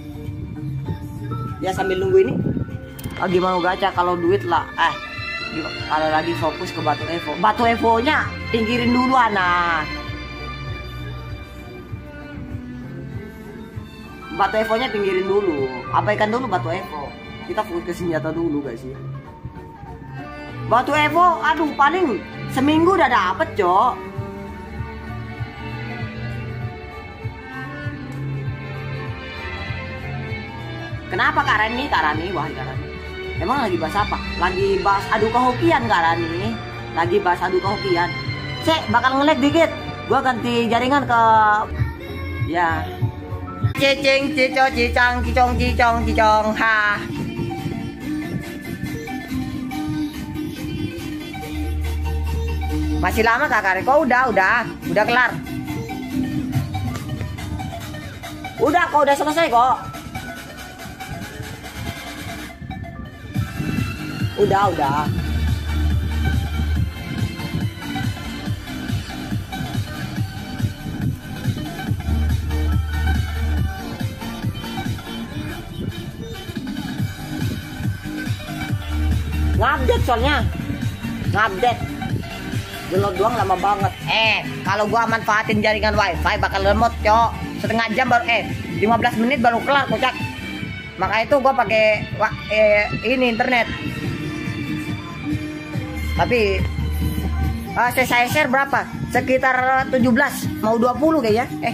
Ya sambil nunggu ini. Lagi mau gacha kalau duit lah. Eh, kalau lagi fokus ke Batu Evo. Batu Evo-nya pinggirin dulu anak. Batu Evo-nya pinggirin dulu. Abaikan dulu Batu Evo. Kita fokus ke senjata dulu guys sih. Batu Evo, aduh paling seminggu udah dapet cok. Kenapa Kak Rani? Kak Rani, wah Kak Rani. Emang lagi bahas apa? Lagi bahas adu kehokian Kak Rani. Lagi bahas adu kehokian. Cek, bakal nge-lag dikit. Gua ganti jaringan ke ya. Cicing, cico, cicang, cicong, cicong, cicong, ha. Masih lama Kak Karin? Kok udah, udah, udah kelar. Udah kok, udah selesai kok. Udah, udah. Ngupdate soalnya. Ngupdate. Download doang lama banget. Eh, kalau gua manfaatin jaringan wifi bakal lemot, cok. Setengah jam baru eh lima belas menit baru kelar, kocak. Maka itu gua pakai eh, ini internet. Tapi uh, saya share berapa? Sekitar tujuh belas, mau dua puluh kayaknya. Eh.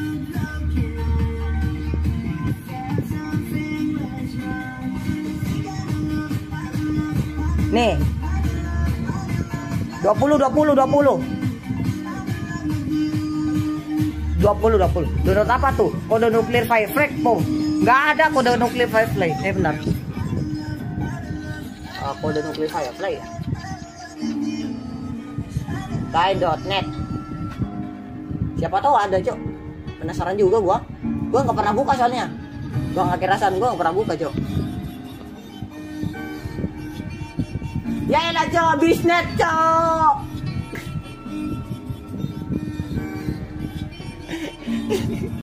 Nih. dua puluh dua puluh dua puluh dua puluh dua puluh. Download apa tuh? Kode nuklir Firefly, pong. Nggak ada kode nuklir Firefly. Eh benar. Uh, kode nuklir Firefly ya. Kai dot net. Siapa tahu ada, Cok. Penasaran juga gua. Gua nggak pernah buka soalnya. Gua nggak kirasan, gua nggak pernah buka, Cok. Ya elah, Cok, bisnet, Cok.